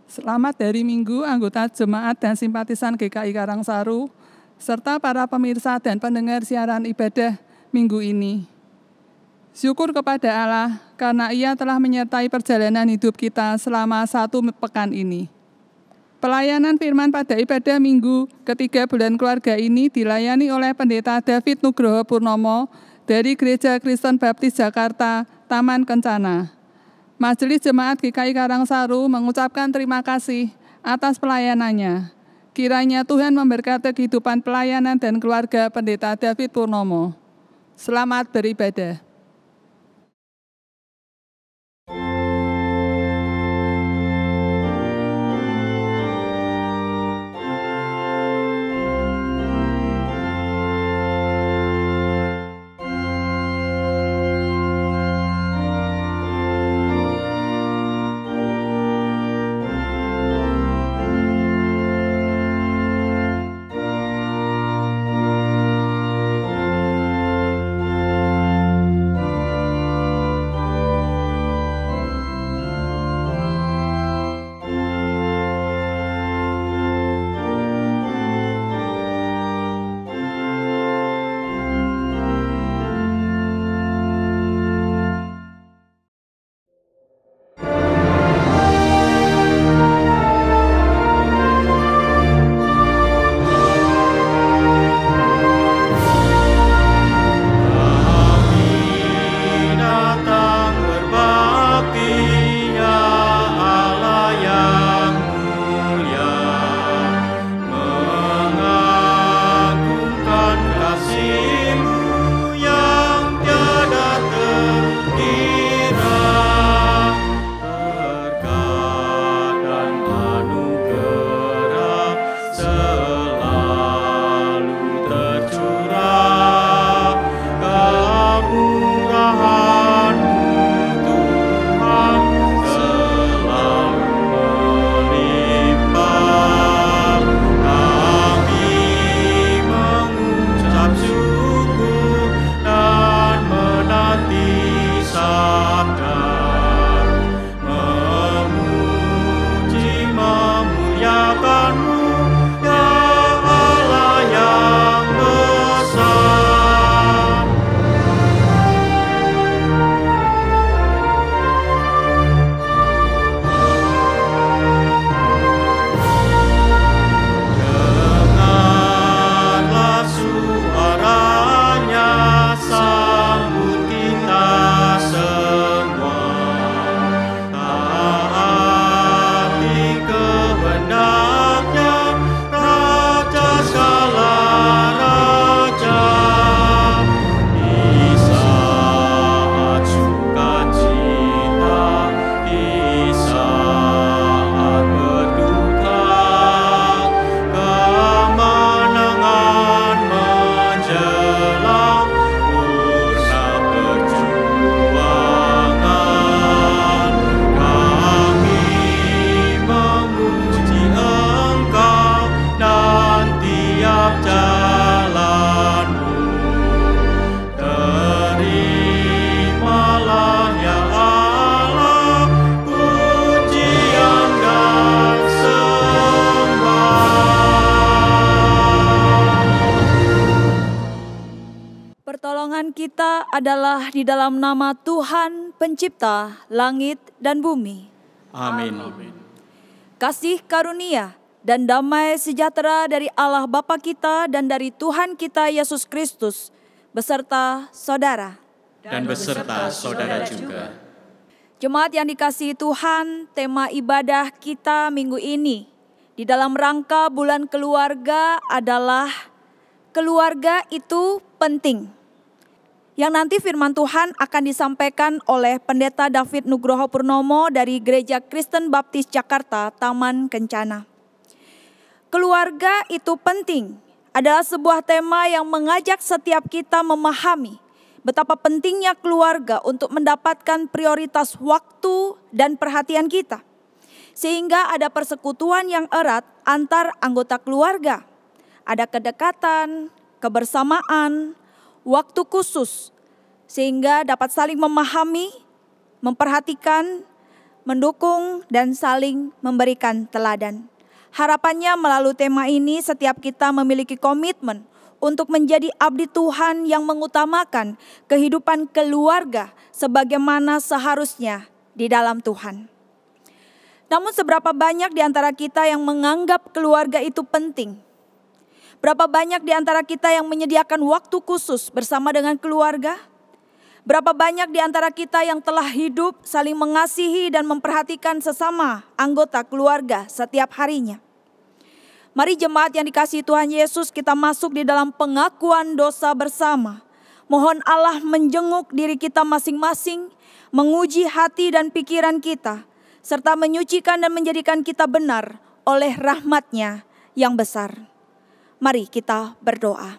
Selamat hari Minggu anggota jemaat dan simpatisan GKI Karangsaru, serta para pemirsa dan pendengar siaran ibadah minggu ini. Syukur kepada Allah karena Ia telah menyertai perjalanan hidup kita selama 1 pekan ini. Pelayanan firman pada ibadah minggu ketiga bulan keluarga ini dilayani oleh Pendeta David Nugroho Purnomo dari Gereja Kristen Baptis Jakarta, Taman Kencana. Majelis Jemaat GKI Karangsaru mengucapkan terima kasih atas pelayanannya. Kiranya Tuhan memberkati kehidupan pelayanan dan keluarga Pendeta David Purnomo. Selamat beribadah. Pertolongan kita adalah di dalam nama Tuhan Pencipta langit dan bumi. Amin. Kasih karunia dan damai sejahtera dari Allah Bapa kita dan dari Tuhan kita Yesus Kristus beserta saudara. Dan beserta saudara juga. Jemaat yang dikasihi Tuhan, tema ibadah kita minggu ini di dalam rangka bulan keluarga adalah keluarga itu penting. Yang nanti firman Tuhan akan disampaikan oleh Pendeta David Nugroho Purnomo dari Gereja Kristen Baptis Jakarta, Taman Kencana. Keluarga itu penting adalah sebuah tema yang mengajak setiap kita memahami betapa pentingnya keluarga untuk mendapatkan prioritas waktu dan perhatian kita. Sehingga ada persekutuan yang erat antar anggota keluarga. Ada kedekatan, kebersamaan, waktu khusus, sehingga dapat saling memahami, memperhatikan, mendukung, dan saling memberikan teladan. Harapannya melalui tema ini setiap kita memiliki komitmen untuk menjadi abdi Tuhan yang mengutamakan kehidupan keluarga sebagaimana seharusnya di dalam Tuhan. Namun seberapa banyak di antara kita yang menganggap keluarga itu penting? Berapa banyak di antara kita yang menyediakan waktu khusus bersama dengan keluarga? Berapa banyak di antara kita yang telah hidup saling mengasihi dan memperhatikan sesama anggota keluarga setiap harinya? Mari jemaat yang dikasihi Tuhan Yesus, kita masuk di dalam pengakuan dosa bersama. Mohon Allah menjenguk diri kita masing-masing, menguji hati dan pikiran kita, serta menyucikan dan menjadikan kita benar oleh rahmat-Nya yang besar. Mari kita berdoa.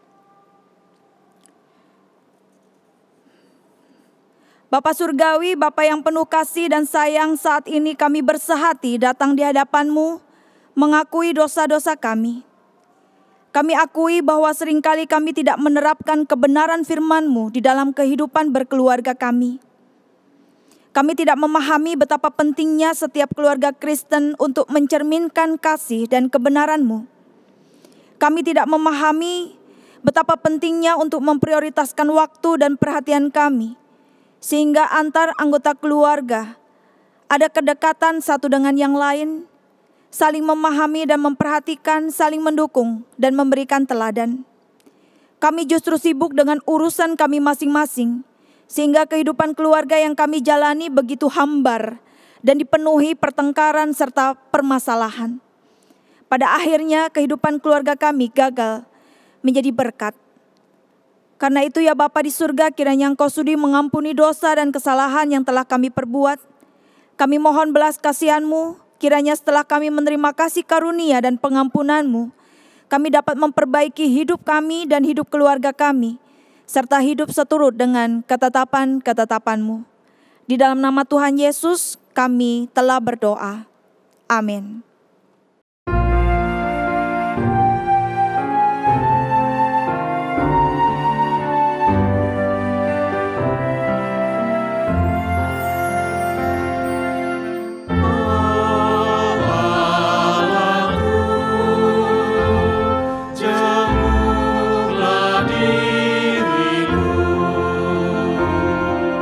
Bapa Surgawi, Bapa yang penuh kasih dan sayang, saat ini kami bersehati datang di hadapan-Mu, mengakui dosa-dosa kami. Kami akui bahwa seringkali kami tidak menerapkan kebenaran firman-Mu di dalam kehidupan berkeluarga kami. Kami tidak memahami betapa pentingnya setiap keluarga Kristen untuk mencerminkan kasih dan kebenaran-Mu. Kami tidak memahami betapa pentingnya untuk memprioritaskan waktu dan perhatian kami, sehingga antar anggota keluarga ada kedekatan satu dengan yang lain, saling memahami dan memperhatikan, saling mendukung dan memberikan teladan. Kami justru sibuk dengan urusan kami masing-masing, sehingga kehidupan keluarga yang kami jalani begitu hambar dan dipenuhi pertengkaran serta permasalahan. Pada akhirnya kehidupan keluarga kami gagal menjadi berkat. Karena itu ya Bapa di surga, kiranya Engkau sudi mengampuni dosa dan kesalahan yang telah kami perbuat. Kami mohon belas kasihan-Mu, kiranya setelah kami menerima kasih karunia dan pengampunan-Mu, kami dapat memperbaiki hidup kami dan hidup keluarga kami, serta hidup seturut dengan ketetapan-ketetapan-Mu. Di dalam nama Tuhan Yesus kami telah berdoa. Amin.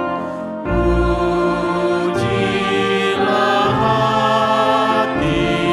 Pujilah hati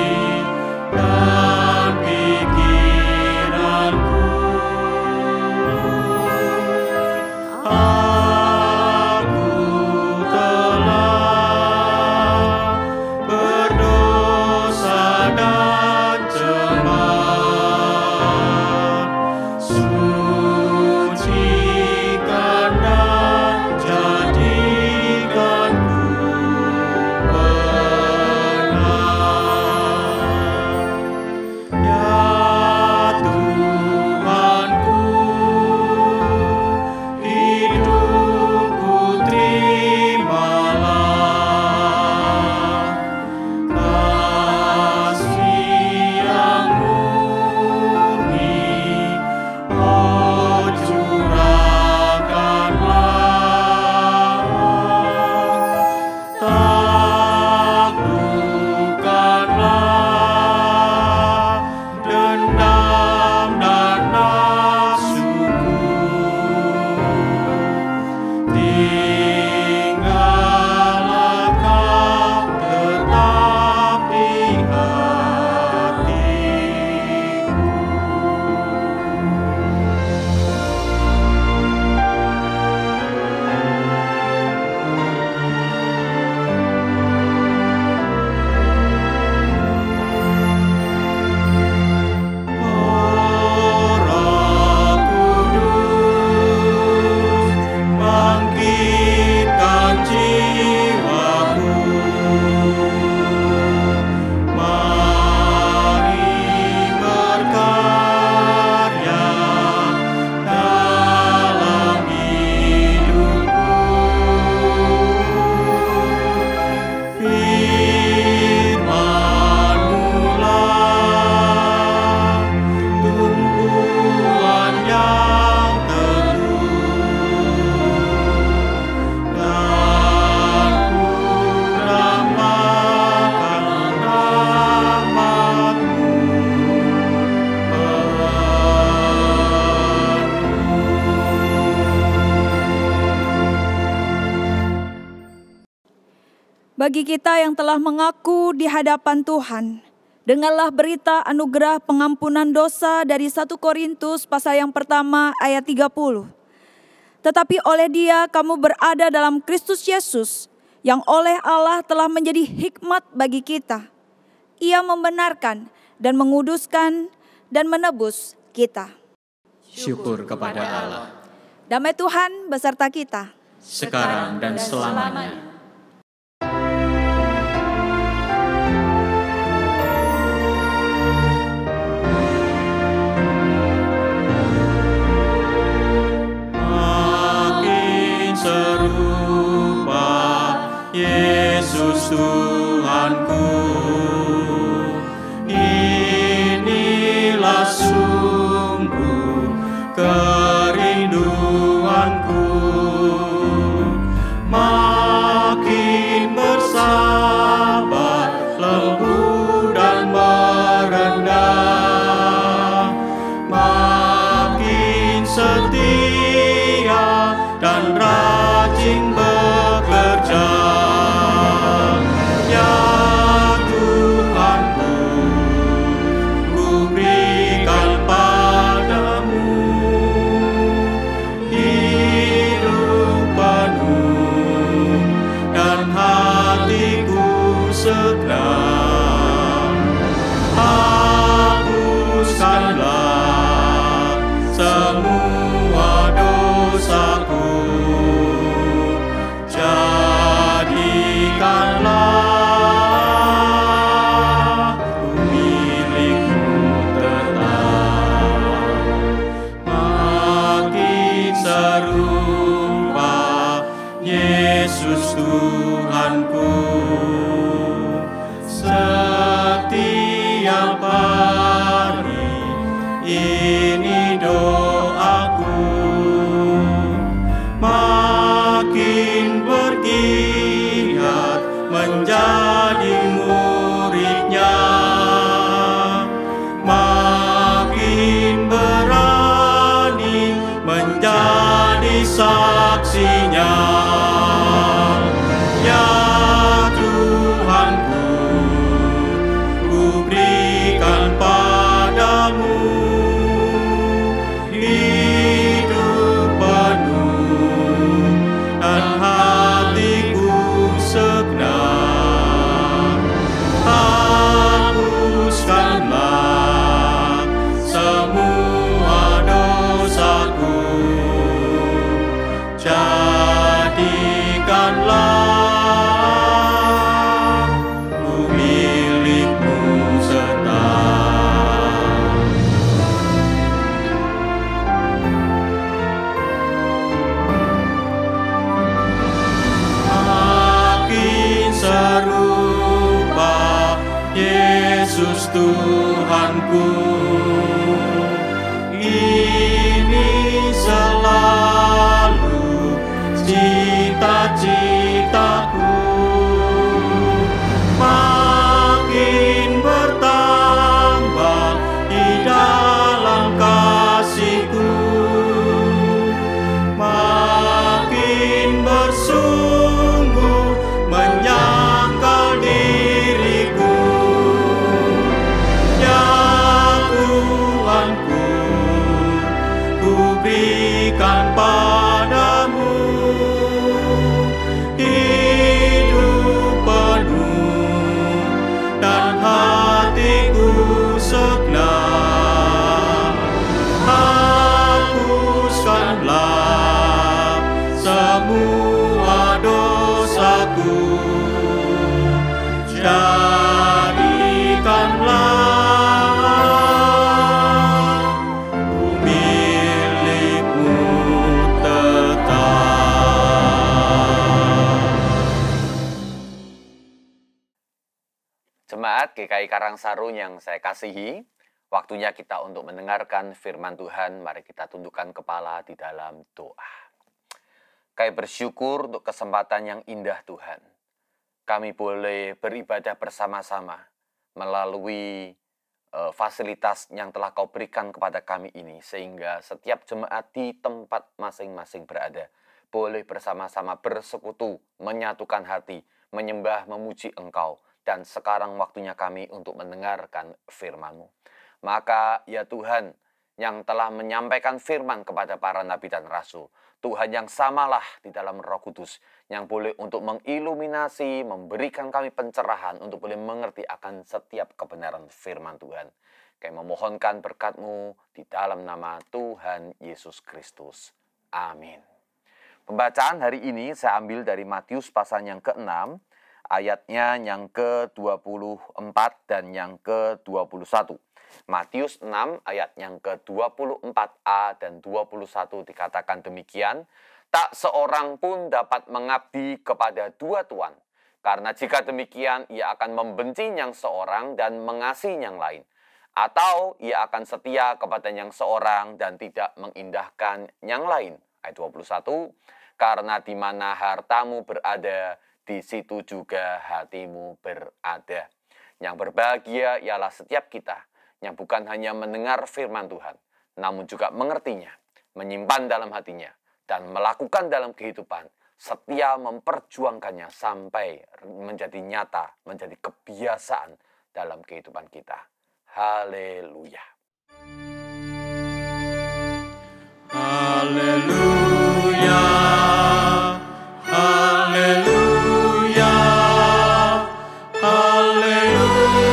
Bagi kita yang telah mengaku di hadapan Tuhan, dengarlah berita anugerah pengampunan dosa dari 1 Korintus pasal yang pertama ayat 30. Tetapi oleh Dia kamu berada dalam Kristus Yesus, yang oleh Allah telah menjadi hikmat bagi kita. Ia membenarkan dan menguduskan dan menebus kita. Syukur kepada Allah, Damai Tuhan beserta kita, sekarang dan selamanya. Makin serupa Yesus Tuhanku, inilah sungguh kerinduanku. Makin bersabar, lembut dan merendah, makin setia dan rajin bekerja. Ya Tuhanku, ku berikan padamu hidup penuh dan hatiku segenap. Hapuskanlah semua dosaku, jadikanlah ku milikmu tetap. Makin serupa Yesus Tuhanku, setiap hari ini doaku. Makin bergiat menjadi muridnya, makin berani menjadi saksinya. Ya Tuhanku, ku berikan padamu hidup penuh dan hatiku segenap. Hapuskanlah semua dosaku, jadikanlah ku milikmu tetap. Makin serupa Yesus Tuhanku, ini selalu cita-citaku. Makin bertambah di dalam kasih-Ku, makin bersungguh menyangkal diriku. Ya Tuhanku, ku berikan padamu hidup penuh dan hatiku segenap. Hapuskanlah semua dosaku, jadikanlah ku milikmu tetap. Jemaat GKI Karangsaru yang saya kasihi, waktunya kita untuk mendengarkan firman Tuhan. Mari kita tundukkan kepala di dalam doa. Kami bersyukur untuk kesempatan yang indah Tuhan. Kami boleh beribadah bersama-sama melalui fasilitas yang telah Kau berikan kepada kami ini, sehingga setiap jemaat di tempat masing-masing berada boleh bersama-sama bersekutu, menyatukan hati, menyembah, memuji Engkau. Dan sekarang waktunya kami untuk mendengarkan firman-Mu. Maka ya Tuhan, yang telah menyampaikan firman kepada para nabi dan rasul, Tuhan yang samalah di dalam Roh Kudus, yang boleh untuk mengiluminasi, memberikan kami pencerahan untuk boleh mengerti akan setiap kebenaran firman Tuhan. Kami memohonkan berkat-Mu di dalam nama Tuhan Yesus Kristus. Amin. Pembacaan hari ini saya ambil dari Matius pasal yang ke-6, ayatnya yang ke-24 dan yang ke-21. Matius 6 ayat yang ke-24a dan 21 dikatakan demikian, tak seorang pun dapat mengabdi kepada dua tuan, karena jika demikian ia akan membenci yang seorang dan mengasihi yang lain, atau ia akan setia kepada yang seorang dan tidak mengindahkan yang lain. Ayat 21, karena di mana hartamu berada, di situ juga hatimu berada. Yang berbahagia ialah setiap kita yang bukan hanya mendengar firman Tuhan, namun juga mengertinya, menyimpan dalam hatinya, dan melakukan dalam kehidupan, setia memperjuangkannya sampai menjadi nyata, menjadi kebiasaan dalam kehidupan kita. Haleluya. Haleluya. Haleluya. Haleluya.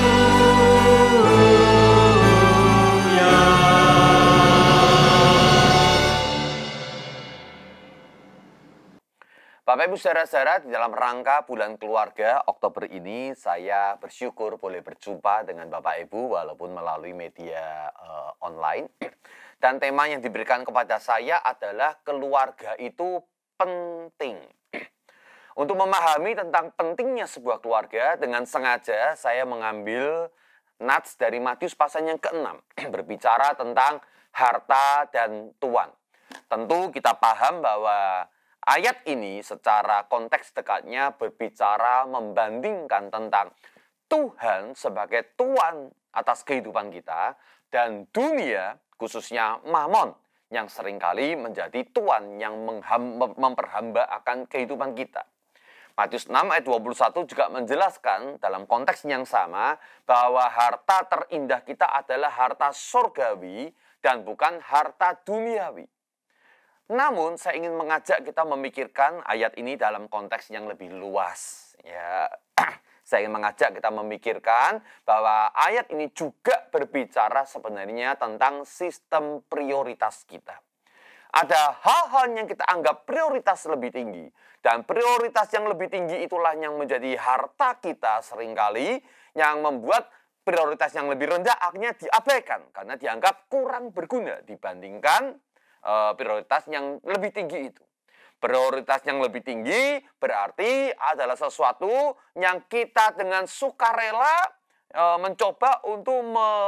Bapak Ibu saudara-saudara, di dalam rangka bulan keluarga Oktober ini saya bersyukur boleh berjumpa dengan Bapak Ibu walaupun melalui media online. Dan tema yang diberikan kepada saya adalah keluarga itu penting. Untuk memahami tentang pentingnya sebuah keluarga, dengan sengaja saya mengambil nats dari Matius pasal yang ke-6 berbicara tentang harta dan tuan. Tentu kita paham bahwa ayat ini secara konteks dekatnya berbicara membandingkan tentang Tuhan sebagai Tuan atas kehidupan kita dan dunia, khususnya Mammon, yang seringkali menjadi Tuan yang memperhamba akan kehidupan kita. Matius 6 ayat 21 juga menjelaskan dalam konteks yang sama bahwa harta terindah kita adalah harta surgawi dan bukan harta duniawi. Namun saya ingin mengajak kita memikirkan ayat ini dalam konteks yang lebih luas. Ya, saya ingin mengajak kita memikirkan bahwa ayat ini juga berbicara sebenarnya tentang sistem prioritas kita. Ada hal-hal yang kita anggap prioritas lebih tinggi. Dan prioritas yang lebih tinggi itulah yang menjadi harta kita seringkali, yang membuat prioritas yang lebih rendah akhirnya diabaikan karena dianggap kurang berguna dibandingkan prioritas yang lebih tinggi itu. Prioritas yang lebih tinggi berarti adalah sesuatu yang kita dengan sukarela mencoba untuk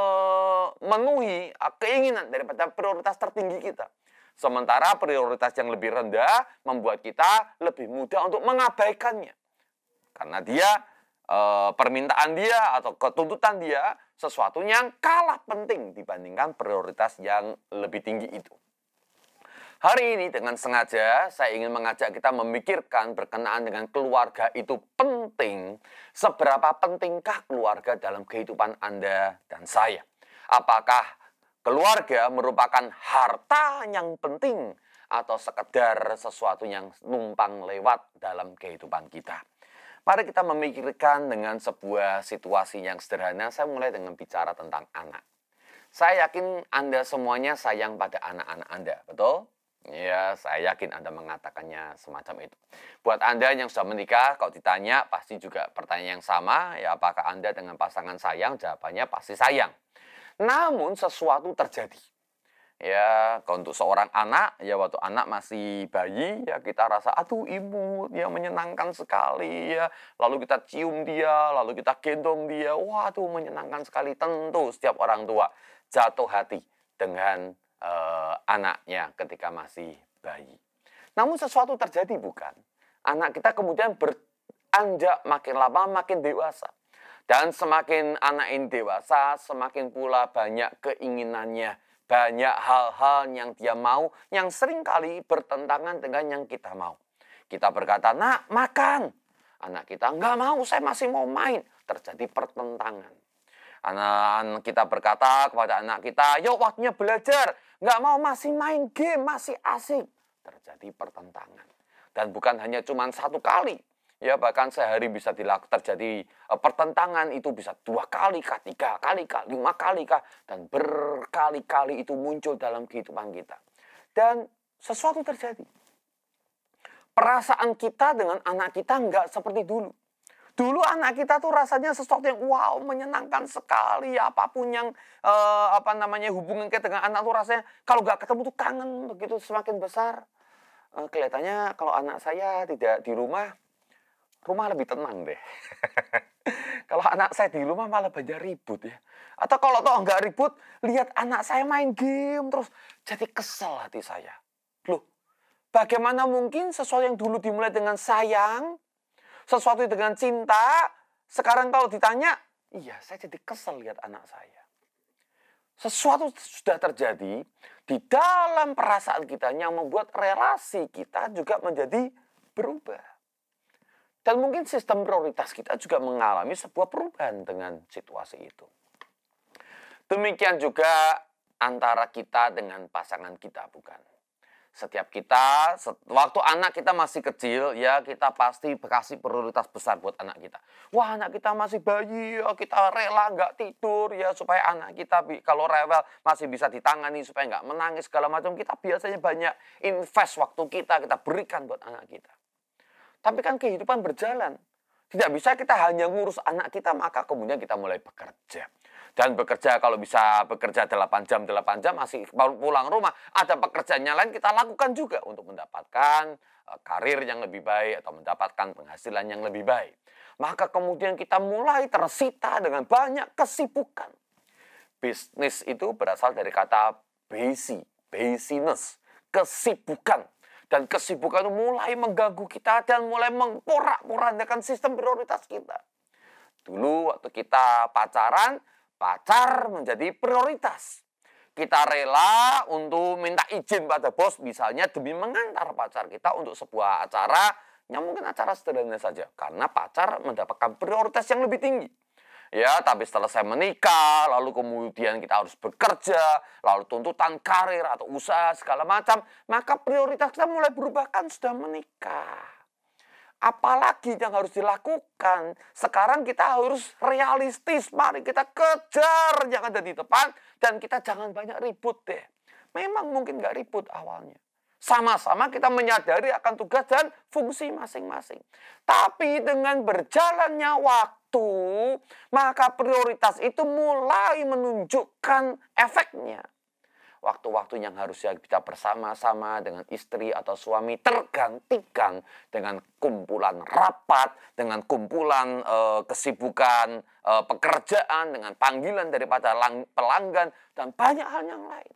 memenuhi keinginan daripada prioritas tertinggi kita. Sementara prioritas yang lebih rendah membuat kita lebih mudah untuk mengabaikannya. Karena dia, permintaan dia atau ketuntutan dia sesuatu yang kalah penting dibandingkan prioritas yang lebih tinggi itu. Hari ini dengan sengaja saya ingin mengajak kita memikirkan berkenaan dengan keluarga itu penting. Seberapa pentingkah keluarga dalam kehidupan Anda dan saya? Apakah keluarga merupakan harta yang penting atau sekedar sesuatu yang numpang lewat dalam kehidupan kita? Mari kita memikirkan dengan sebuah situasi yang sederhana. Saya mulai dengan bicara tentang anak. Saya yakin Anda semuanya sayang pada anak-anak Anda, betul? Ya, saya yakin Anda mengatakannya semacam itu. Buat Anda yang sudah menikah, kalau ditanya pasti juga pertanyaan yang sama. Ya, apakah Anda dengan pasangan sayang? Jawabannya pasti sayang. Namun sesuatu terjadi. Ya, kalau untuk seorang anak, ya waktu anak masih bayi, ya kita rasa aduh imut, ya menyenangkan sekali ya. Lalu kita cium dia, lalu kita gendong dia. Waduh, menyenangkan sekali. Tentu setiap orang tua jatuh hati dengan anaknya ketika masih bayi. Namun sesuatu terjadi bukan? Anak kita kemudian beranjak makin lama makin dewasa. Dan semakin anak ini dewasa, semakin pula banyak keinginannya. Banyak hal-hal yang dia mau, yang seringkali bertentangan dengan yang kita mau. Kita berkata, nak makan. Anak kita, nggak mau, saya masih mau main. Terjadi pertentangan. Anak kita berkata kepada anak kita, yuk waktunya belajar. Nggak mau, masih main game, masih asik. Terjadi pertentangan. Dan bukan hanya cuma satu kali. Ya, bahkan sehari bisa terjadi pertentangan itu bisa 2 kali kah, 3 kali kah, 5 kali kah, dan berkali-kali itu muncul dalam kehidupan kita. Dan sesuatu terjadi. Perasaan kita dengan anak kita nggak seperti dulu. Dulu anak kita tuh rasanya sesuatu yang wow, menyenangkan sekali. Apapun yang hubungan kita dengan anak tuh rasanya kalau nggak ketemu tuh kangen begitu semakin besar. Kelihatannya kalau anak saya tidak di rumah lebih tenang deh. Kalau anak saya di rumah malah banyak ribut ya. Atau kalau toh nggak ribut, lihat anak saya main game terus jadi kesel hati saya. Loh, bagaimana mungkin sesuatu yang dulu dimulai dengan sayang, sesuatu dengan cinta, sekarang kalau ditanya, iya saya jadi kesel lihat anak saya. Sesuatu sudah terjadi di dalam perasaan kita yang membuat relasi kita juga menjadi berubah. Dan mungkin sistem prioritas kita juga mengalami sebuah perubahan dengan situasi itu. Demikian juga antara kita dengan pasangan kita, bukan? Setiap kita, waktu anak kita masih kecil, ya kita pasti kasih prioritas besar buat anak kita. Wah, anak kita masih bayi, ya kita rela nggak tidur, ya supaya anak kita kalau rewel masih bisa ditangani, supaya nggak menangis segala macam. Kita biasanya banyak invest waktu kita berikan buat anak kita. Tapi kan kehidupan berjalan. Tidak bisa kita hanya ngurus anak kita, maka kemudian kita mulai bekerja. Dan bekerja kalau bisa bekerja 8 jam masih baru pulang rumah. Ada pekerjaan yang lain kita lakukan juga untuk mendapatkan karir yang lebih baik atau mendapatkan penghasilan yang lebih baik. Maka kemudian kita mulai tersita dengan banyak kesibukan. Bisnis itu berasal dari kata busyness, kesibukan. Dan kesibukan itu mulai mengganggu kita dan mulai memporak-porandakan sistem prioritas kita. Dulu waktu kita pacaran, pacar menjadi prioritas. Kita rela untuk minta izin pada bos misalnya demi mengantar pacar kita untuk sebuah acara yang mungkin acara sederhana saja. Karena pacar mendapatkan prioritas yang lebih tinggi. Ya, tapi setelah saya menikah, lalu kemudian kita harus bekerja, lalu tuntutan karir atau usaha segala macam, maka prioritas kita mulai berubah kan sudah menikah. Apalagi yang harus dilakukan? Sekarang kita harus realistis, mari kita kejar yang ada di depan, dan kita jangan banyak ribut deh. Memang mungkin nggak ribut awalnya. Sama-sama kita menyadari akan tugas dan fungsi masing-masing. Tapi dengan berjalannya waktu, maka prioritas itu mulai menunjukkan efeknya. Waktu-waktu yang harusnya kita bersama-sama dengan istri atau suami tergantikan dengan kumpulan rapat, dengan kumpulan kesibukan pekerjaan, dengan panggilan daripada pelanggan, dan banyak hal yang lain.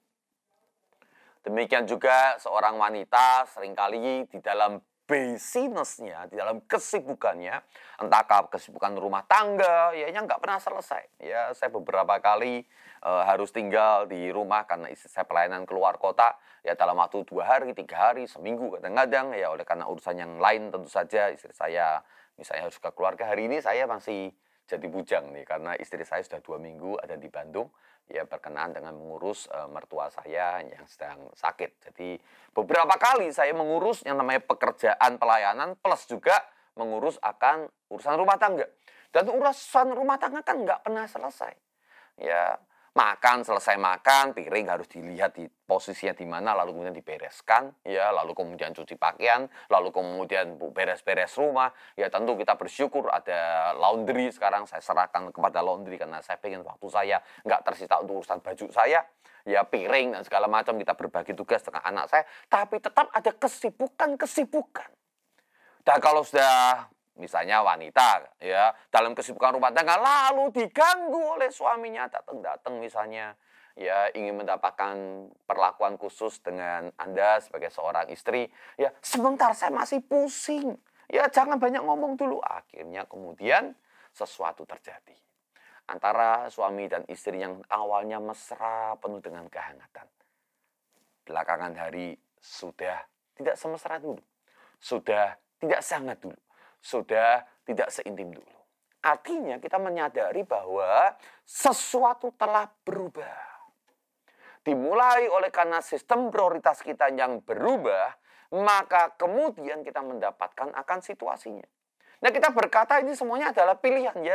Demikian juga seorang wanita seringkali di dalam busyness-nya, di dalam kesibukannya, entahkah kesibukan rumah tangga, ya yang nggak pernah selesai. Ya, saya beberapa kali harus tinggal di rumah karena istri saya pelayanan keluar kota, ya dalam waktu 2 hari, 3 hari, seminggu kadang-kadang, ya oleh karena urusan yang lain tentu saja istri saya misalnya harus ke keluarga. Hari ini saya masih jadi bujang nih karena istri saya sudah 2 minggu ada di Bandung. Ya berkenaan dengan mengurus mertua saya yang sedang sakit. Jadi beberapa kali saya mengurus yang namanya pekerjaan pelayanan plus juga mengurus akan urusan rumah tangga. Dan urusan rumah tangga kan nggak pernah selesai. Ya makan, selesai makan, piring harus dilihat di posisinya di mana, lalu kemudian dibereskan, ya, lalu kemudian cuci pakaian, lalu kemudian beres-beres rumah. Ya tentu kita bersyukur ada laundry sekarang saya serahkan kepada laundry karena saya pengen waktu saya nggak tersita untuk urusan baju saya, ya piring dan segala macam kita berbagi tugas dengan anak saya, tapi tetap ada kesibukan-kesibukan. Dan kalau sudah misalnya wanita ya dalam kesibukan rumah tangga lalu diganggu oleh suaminya datang misalnya ya ingin mendapatkan perlakuan khusus dengan Anda sebagai seorang istri, ya sebentar saya masih pusing, ya jangan banyak ngomong dulu. Akhirnya kemudian sesuatu terjadi antara suami dan istri yang awalnya mesra penuh dengan kehangatan, belakangan hari sudah tidak semesra dulu, sudah tidak sangat dulu, sudah tidak seintim dulu. Artinya kita menyadari bahwa sesuatu telah berubah. Dimulai oleh karena sistem prioritas kita yang berubah, maka kemudian kita mendapatkan akan situasinya. Nah, kita berkata ini semuanya adalah pilihan. Ya,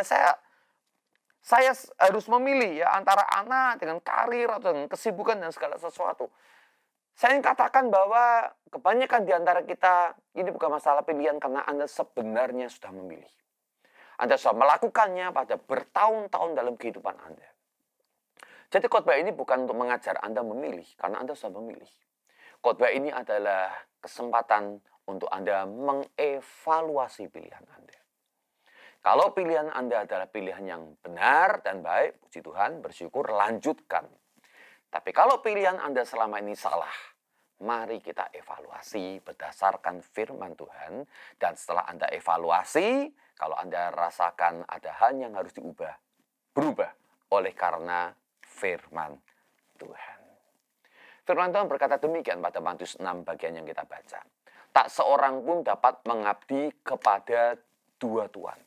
saya harus memilih ya antara anak dengan karir atau dengan kesibukan dan segala sesuatu. Saya ingin katakan bahwa kebanyakan di antara kita ini bukan masalah pilihan karena Anda sebenarnya sudah memilih. Anda sudah melakukannya pada bertahun-tahun dalam kehidupan Anda. Jadi khotbah ini bukan untuk mengajar Anda memilih, karena Anda sudah memilih. Khotbah ini adalah kesempatan untuk Anda mengevaluasi pilihan Anda. Kalau pilihan Anda adalah pilihan yang benar dan baik, puji Tuhan, bersyukur, lanjutkan. Tapi kalau pilihan Anda selama ini salah, mari kita evaluasi berdasarkan firman Tuhan. Dan setelah Anda evaluasi, kalau Anda rasakan ada hal yang harus berubah oleh karena firman Tuhan. Firman Tuhan berkata demikian pada Matius 6 bagian yang kita baca. Tak seorang pun dapat mengabdi kepada dua tuan.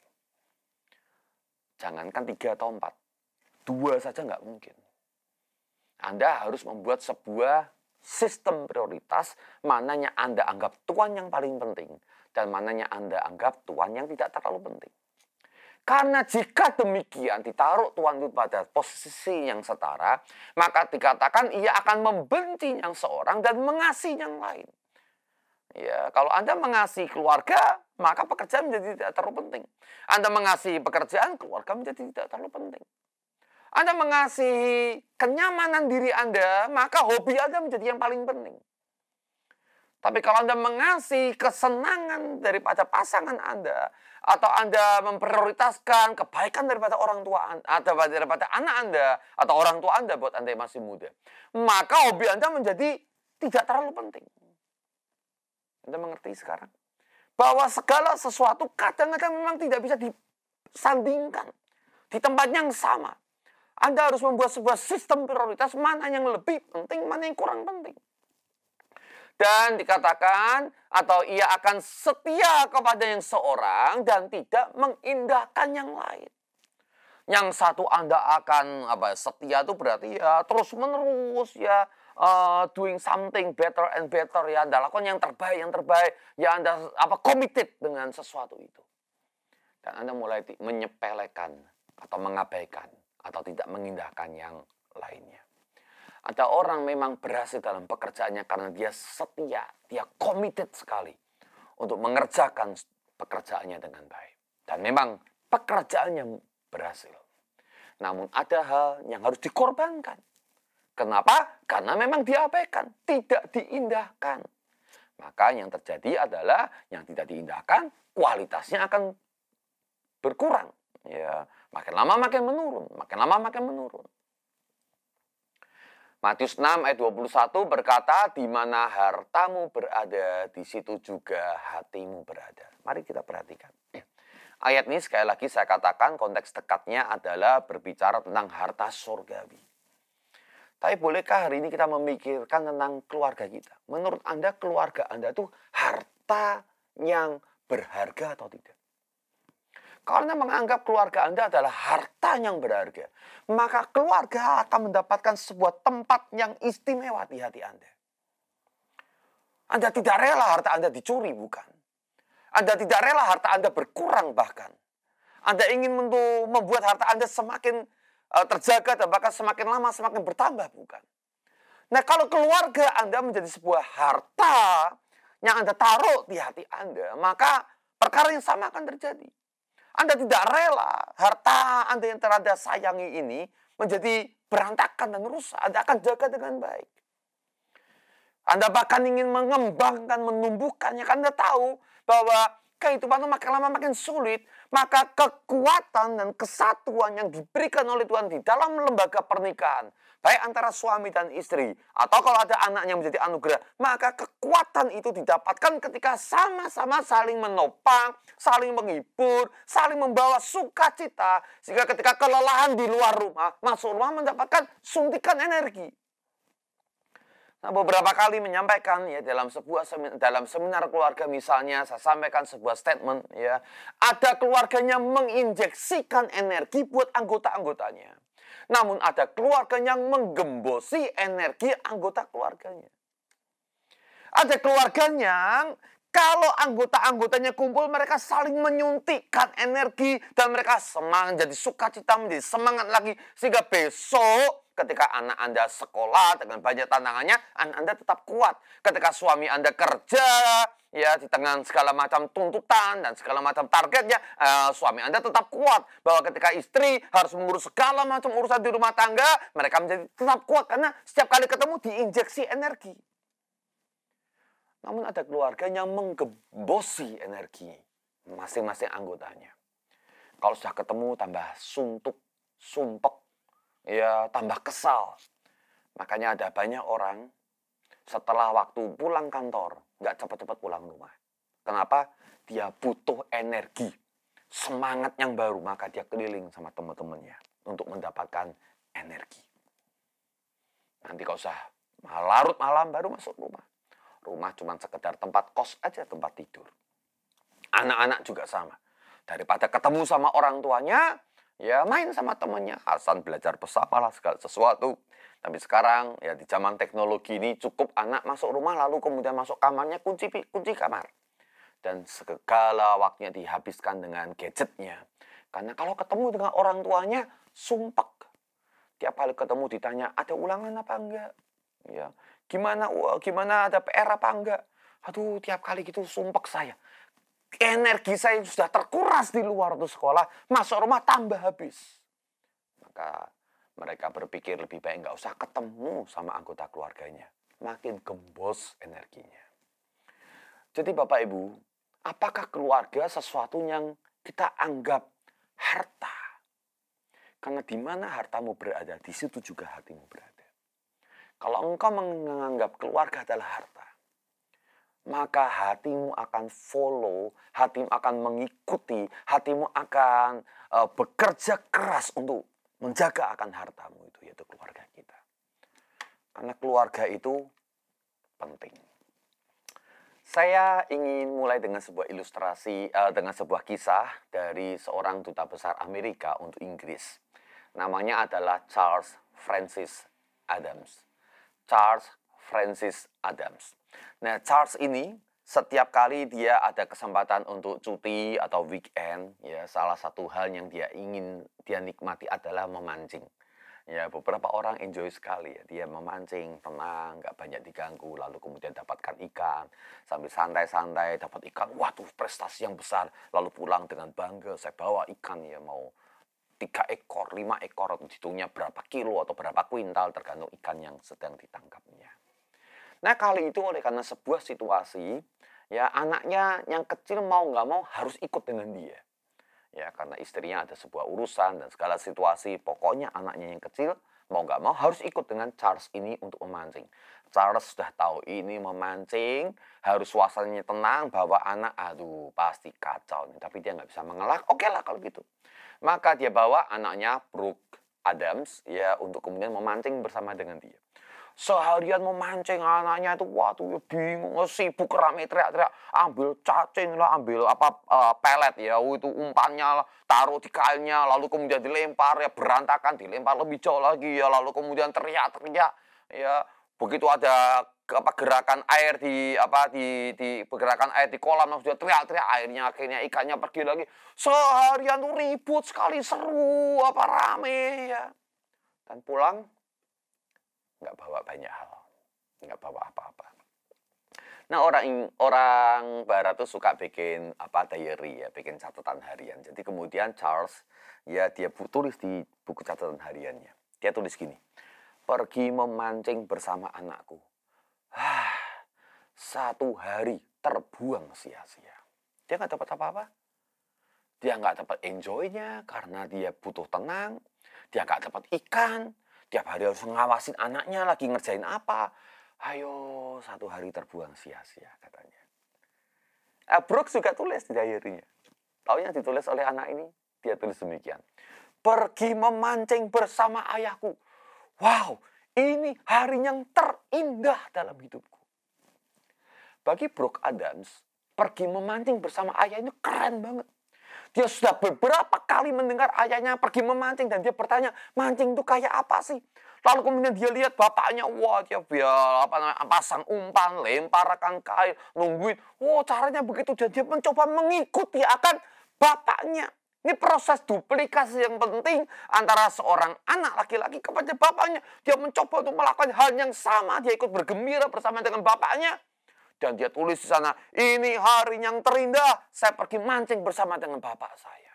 Jangankan 3 atau 4. 2 saja nggak mungkin. Anda harus membuat sebuah sistem prioritas, mananya Anda anggap tuan yang paling penting, dan mananya Anda anggap tuan yang tidak terlalu penting. Karena jika demikian ditaruh tuan itu pada posisi yang setara, maka dikatakan ia akan membenci yang seorang dan mengasihi yang lain. Ya, kalau Anda mengasihi keluarga, maka pekerjaan menjadi tidak terlalu penting. Anda mengasihi pekerjaan, keluarga menjadi tidak terlalu penting. Anda mengasihi kenyamanan diri Anda, maka hobi Anda menjadi yang paling penting. Tapi kalau Anda mengasihi kesenangan daripada pasangan Anda, atau Anda memprioritaskan kebaikan daripada orang tua Anda, atau daripada anak Anda, atau orang tua Anda buat Anda yang masih muda, maka hobi Anda menjadi tidak terlalu penting. Anda mengerti sekarang? Bahwa segala sesuatu kadang-kadang memang tidak bisa disandingkan di tempat yang sama. Anda harus membuat sebuah sistem prioritas, mana yang lebih penting, mana yang kurang penting. Dan dikatakan, atau ia akan setia kepada yang seorang dan tidak mengindahkan yang lain. Yang satu Anda akan setia itu berarti ya terus menerus ya doing something better and better ya, Anda lakukan yang terbaik ya, Anda committed dengan sesuatu itu. Dan Anda mulai menyepelekan atau mengabaikan atau tidak mengindahkan yang lainnya. Ada orang memang berhasil dalam pekerjaannya karena dia setia, dia committed sekali untuk mengerjakan pekerjaannya dengan baik. Dan memang pekerjaannya berhasil. Namun ada hal yang harus dikorbankan. Kenapa? Karena memang diabaikan, tidak diindahkan. Maka yang terjadi adalah yang tidak diindahkan, kualitasnya akan berkurang. Ya, makin lama makin menurun, makin lama makin menurun. Matius 6 ayat 21 berkata, di mana hartamu berada, di situ juga hatimu berada. Mari kita perhatikan. Ayat ini sekali lagi saya katakan konteks dekatnya adalah berbicara tentang harta surgawi. Tapi bolehkah hari ini kita memikirkan tentang keluarga kita? Menurut Anda keluarga Anda itu harta yang berharga atau tidak? Kalau Anda menganggap keluarga Anda adalah harta yang berharga, maka keluarga akan mendapatkan sebuah tempat yang istimewa di hati Anda. Anda tidak rela harta Anda dicuri, bukan. Anda tidak rela harta Anda berkurang bahkan. Anda ingin membuat harta Anda semakin terjaga dan bahkan semakin lama semakin bertambah, bukan. Nah, kalau keluarga Anda menjadi sebuah harta yang Anda taruh di hati Anda, maka perkara yang sama akan terjadi. Anda tidak rela harta Anda yang Anda sayangi ini menjadi berantakan dan rusak. Anda akan jaga dengan baik. Anda bahkan ingin mengembangkan, menumbuhkannya. Karena Anda tahu bahwa kehidupan makin lama makin sulit. Maka kekuatan dan kesatuan yang diberikan oleh Tuhan di dalam lembaga pernikahan, baik antara suami dan istri, atau kalau ada anak yang menjadi anugerah, maka kekuatan itu didapatkan ketika sama-sama saling menopang, saling menghibur, saling membawa sukacita, sehingga ketika kelelahan di luar rumah, masuk rumah mendapatkan suntikan energi. Nah, beberapa kali menyampaikan ya dalam seminar keluarga misalnya saya sampaikan sebuah statement ya, ada keluarganya menginjeksikan energi buat anggota-anggotanya. Namun ada keluarga yang menggembosi energi anggota keluarganya. Ada keluarga yang kalau anggota-anggotanya kumpul mereka saling menyuntikkan energi dan mereka semangat jadi sukacita menjadi semangat lagi sehingga besok ketika anak Anda sekolah dengan banyak tantangannya, anak Anda tetap kuat. Ketika suami Anda kerja, ya di tengah segala macam tuntutan dan segala macam targetnya, suami Anda tetap kuat. Bahwa ketika istri harus mengurus segala macam urusan di rumah tangga, mereka menjadi tetap kuat karena setiap kali ketemu diinjeksi energi. Namun ada keluarga yang menggembosi energi masing-masing anggotanya. Kalau sudah ketemu tambah suntuk, sumpek, ya tambah kesal. Makanya ada banyak orang setelah waktu pulang kantor nggak cepat-cepat pulang rumah. Kenapa? Dia butuh energi, semangat yang baru, maka dia keliling sama teman-temannya untuk mendapatkan energi. Nanti kalau sudah larut malam baru masuk rumah. Rumah cuma sekedar tempat kos aja, tempat tidur. Anak-anak juga sama. Daripada ketemu sama orang tuanya, ya main sama temannya. Hasan belajar bersama lah segala sesuatu. Tapi sekarang ya di zaman teknologi ini cukup anak masuk rumah lalu kemudian masuk kamarnya kunci kamar. Dan segala waktunya dihabiskan dengan gadgetnya. Karena kalau ketemu dengan orang tuanya sumpek. Tiap kali ketemu ditanya ada ulangan apa enggak? Ya, gimana ada PR apa enggak? Aduh, tiap kali gitu sumpek saya. Energi saya sudah terkuras di luar tuh sekolah, masuk rumah tambah habis. Maka mereka berpikir lebih baik nggak usah ketemu sama anggota keluarganya. Makin gembos energinya. Jadi Bapak Ibu, apakah keluarga sesuatu yang kita anggap harta? Karena di mana hartamu berada, di situ juga hatimu berada. Kalau engkau menganggap keluarga adalah harta, maka hatimu akan follow, hatimu akan mengikuti, hatimu akan bekerja keras untuk menjaga akan hartamu itu, yaitu keluarga kita. Karena keluarga itu penting. Saya ingin mulai dengan sebuah ilustrasi, dengan sebuah kisah dari seorang duta besar Amerika untuk Inggris. Namanya adalah Charles Francis Adams. Charles Francis Adams. Nah, Charles ini setiap kali dia ada kesempatan untuk cuti atau weekend, ya salah satu hal yang dia nikmati adalah memancing. Ya, beberapa orang enjoy sekali ya, dia memancing, tenang, nggak banyak diganggu, lalu kemudian dapatkan ikan, sambil santai-santai dapat ikan, waduh prestasi yang besar, lalu pulang dengan bangga, saya bawa ikan ya mau 3 ekor, 5 ekor, hitungnya berapa kilo atau berapa kuintal tergantung ikan yang sedang ditangkapnya. Nah kali itu oleh karena sebuah situasi, ya anaknya yang kecil mau nggak mau harus ikut dengan dia. Ya karena istrinya ada sebuah urusan dan segala situasi, pokoknya anaknya yang kecil mau nggak mau harus ikut dengan Charles ini untuk memancing. Charles sudah tahu ini memancing, harus suasananya tenang, bahwa anak aduh pasti kacau nih, tapi dia nggak bisa mengelak, oke lah kalau gitu. Maka dia bawa anaknya Brooke Adams ya untuk kemudian memancing bersama dengan dia. Seharian memancing anaknya itu waduh bingung, sibuk rame teriak-teriak, ambil cacing lah, ambil pelet ya, itu umpannya lah, taruh di kailnya, lalu kemudian dilempar ya berantakan, dilempar lebih jauh lagi ya, lalu kemudian teriak-teriak ya. Begitu ada gerakan air di gerakan air di kolam, sudah teriak-teriak, airnya akhirnya ikannya pergi lagi. Seharian tuh ribut sekali, seru rame ya. Dan pulang nggak bawa banyak hal, nggak bawa apa-apa. Nah orang Barat tuh suka bikin diary ya, bikin catatan harian. Jadi kemudian Charles ya dia tulis di buku catatan hariannya. Dia tulis gini. Pergi memancing bersama anakku. 1 hari terbuang sia-sia. Dia nggak dapat apa-apa. Dia nggak dapat enjoy-nya karena dia butuh tenang. Dia nggak dapat ikan. Tiap hari harus ngawasin anaknya lagi ngerjain apa. Ayo 1 hari terbuang sia-sia katanya. Brooks juga tulis di diary-nya. Tahu yang ditulis oleh anak ini? Dia tulis demikian. Pergi memancing bersama ayahku. Wow, ini hari yang terindah dalam hidupku. Bagi Brooke Adams, pergi memancing bersama ayah itu keren banget. Dia sudah beberapa kali mendengar ayahnya pergi memancing dan dia bertanya, mancing itu kayak apa sih? Lalu kemudian dia lihat bapaknya, wah dia pasang umpan, lemparkan kail, nungguin. Wah caranya begitu dan dia mencoba mengikuti akan bapaknya. Ini proses duplikasi yang penting antara seorang anak laki-laki kepada bapaknya. Dia mencoba untuk melakukan hal yang sama, dia ikut bergembira bersama dengan bapaknya. Dan dia tulis di sana, ini hari yang terindah, saya pergi mancing bersama dengan bapak saya.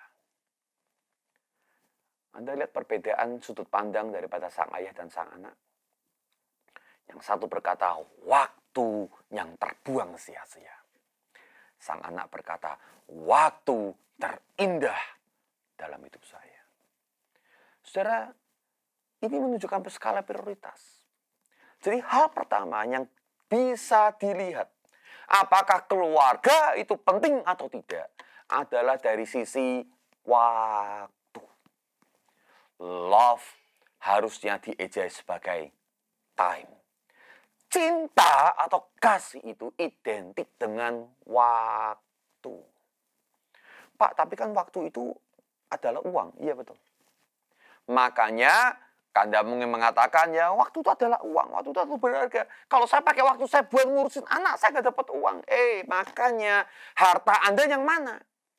Anda lihat perbedaan sudut pandang daripada sang ayah dan sang anak. Yang satu berkata, waktu yang terbuang sia-sia. Sang anak berkata, waktu terindah dalam hidup saya. Saudara, ini menunjukkan skala prioritas. Jadi hal pertama yang bisa dilihat, apakah keluarga itu penting atau tidak, adalah dari sisi waktu. Love harusnya diejai sebagai time. Cinta atau kasih itu identik dengan waktu. Pak, tapi kan waktu itu adalah uang. Iya betul. Makanya Anda mungkin mengatakan, ya waktu itu adalah uang, waktu itu adalah berharga. Kalau saya pakai waktu saya buat ngurusin anak, saya nggak dapat uang. Makanya harta Anda yang mana?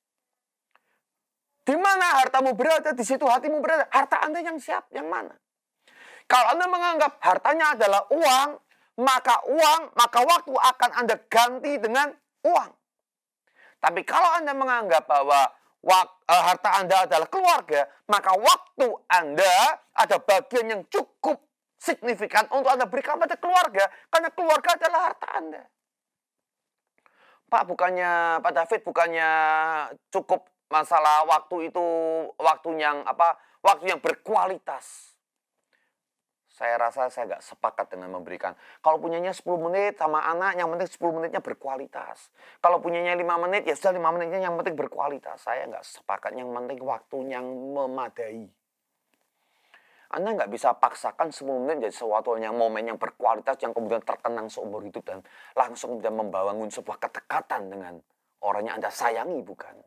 Di mana hartamu berada, di situ hatimu berada. Harta Anda yang siap, yang mana? Kalau Anda menganggap hartanya adalah uang, maka waktu akan Anda ganti dengan uang. Tapi kalau Anda menganggap bahwa harta Anda adalah keluarga, maka waktu Anda ada bagian yang cukup signifikan untuk Anda berikan pada keluarga, karena keluarga adalah harta Anda. Pak, Pak David, bukannya cukup masalah waktu itu waktu yang berkualitas. Saya rasa saya nggak sepakat dengan memberikan. Kalau punyanya 10 menit sama anak, yang penting 10 menitnya berkualitas. Kalau punyanya 5 menit, ya sudah 5 menitnya yang penting berkualitas. Saya nggak sepakat, yang penting waktu yang memadai. Anda nggak bisa paksakan 10 menit jadi sesuatu yang momen yang berkualitas, yang kemudian terkenang seumur hidup dan langsung kemudian membangun sebuah kedekatan dengan orang yang Anda sayangi, bukan.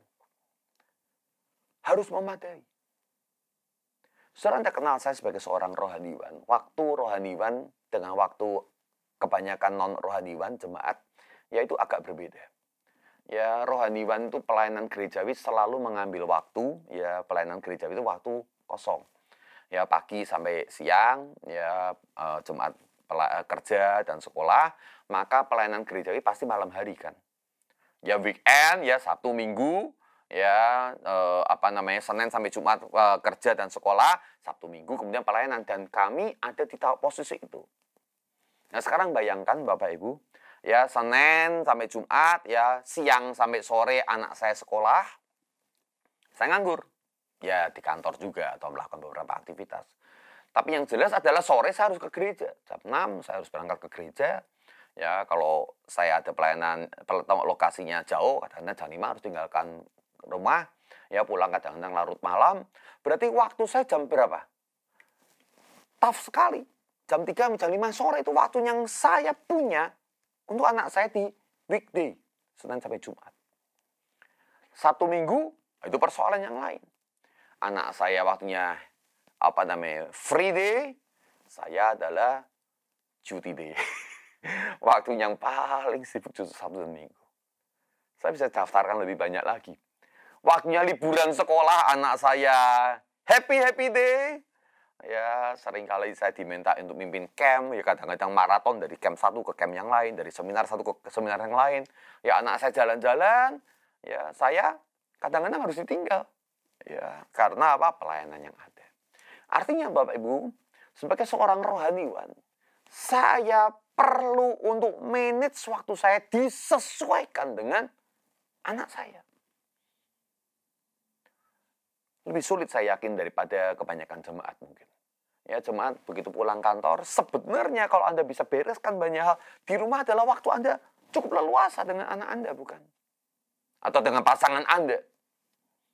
Harus memadai. Saudara, Anda kenal saya sebagai seorang rohaniwan. Waktu rohaniwan dengan waktu kebanyakan non-rohaniwan jemaat, yaitu agak berbeda. Ya, rohaniwan itu pelayanan gerejawi selalu mengambil waktu, ya pelayanan gerejawi itu waktu kosong. Ya, pagi sampai siang, ya jemaat kerja dan sekolah, maka pelayanan gerejawi pasti malam hari kan. Ya weekend, ya Sabtu Minggu, ya Senin sampai Jumat kerja dan sekolah, Sabtu Minggu kemudian pelayanan, dan kami ada di posisi itu. Nah sekarang bayangkan Bapak Ibu, ya Senin sampai Jumat, ya siang sampai sore anak saya sekolah, saya nganggur, ya di kantor juga atau melakukan beberapa aktivitas. Tapi yang jelas adalah sore saya harus ke gereja, jam 6 saya harus berangkat ke gereja. Ya kalau saya ada pelayanan lokasinya jauh, kadang-kadang jam 5 harus tinggalkan rumah, ya pulang kadang-kadang larut malam. Berarti waktu saya jam berapa? Tough sekali. Jam 3, jam 5 sore itu waktu yang saya punya untuk anak saya di weekday, Senin sampai Jumat. Sabtu Minggu, itu persoalan yang lain. Anak saya waktunya free day, saya adalah cuti day. Waktu yang paling sibuk justru Sabtu dan Minggu. Saya bisa daftarkan lebih banyak lagi. Waktunya liburan sekolah, anak saya happy day. Ya, seringkali saya diminta untuk mimpin camp, ya kadang-kadang maraton dari camp satu ke camp yang lain, dari seminar satu ke seminar yang lain. Ya, anak saya jalan-jalan, ya saya kadang-kadang harus ditinggal. Ya, karena pelayanan yang ada. Artinya Bapak Ibu, sebagai seorang rohaniwan, saya perlu untuk manage waktu saya disesuaikan dengan anak saya. Lebih sulit saya yakin daripada kebanyakan jemaat mungkin. Ya, jemaat begitu pulang kantor, sebenarnya kalau Anda bisa bereskan banyak hal di rumah adalah waktu Anda cukup leluasa dengan anak Anda, bukan? Atau dengan pasangan Anda.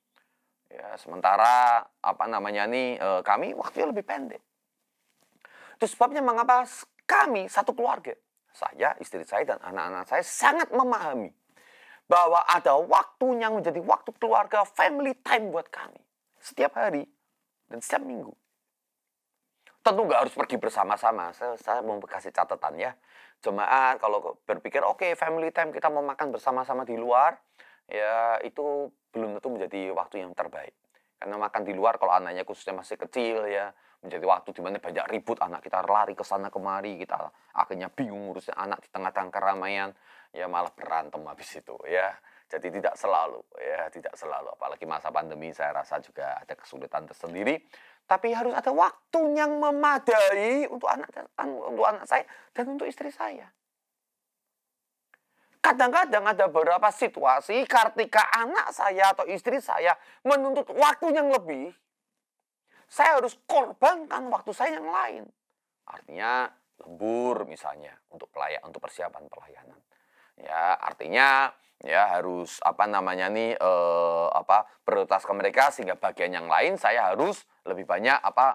Ya, sementara kami waktunya lebih pendek. Itu sebabnya mengapa kami satu keluarga, saya, istri saya, dan anak-anak saya sangat memahami bahwa ada waktu yang menjadi waktu keluarga, family time buat kami. Setiap hari dan setiap minggu. Tentu nggak harus pergi bersama-sama. Saya mau kasih catatan ya. Jemaat kalau berpikir, oke, family time kita mau makan bersama-sama di luar, ya itu belum tentu menjadi waktu yang terbaik. Karena makan di luar kalau anaknya khususnya masih kecil ya, menjadi waktu di mana banyak ribut, anak kita lari ke sana kemari, kita akhirnya bingung ngurusnya anak di tengah-tengah keramaian, ya malah berantem habis itu ya. Jadi tidak selalu ya, tidak selalu. Apalagi masa pandemi saya rasa juga ada kesulitan tersendiri. Tapi harus ada waktu yang memadai untuk anak saya dan untuk istri saya. Kadang-kadang ada beberapa situasi ketika anak saya atau istri saya menuntut waktu yang lebih, saya harus korbankan waktu saya yang lain. Artinya lembur misalnya untuk persiapan pelayanan. Ya, artinya ya harus prioritas ke mereka sehingga bagian yang lain saya harus lebih banyak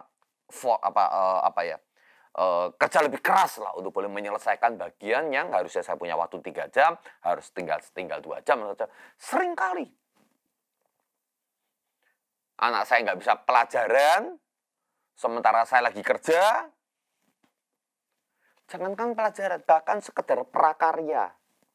kerja lebih keras lah untuk boleh menyelesaikan bagian yang harusnya saya punya waktu 3 jam, harus tinggal 2 jam. Sering kali anak saya nggak bisa pelajaran, sementara saya lagi kerja. Jangankan pelajaran, bahkan sekedar prakarya.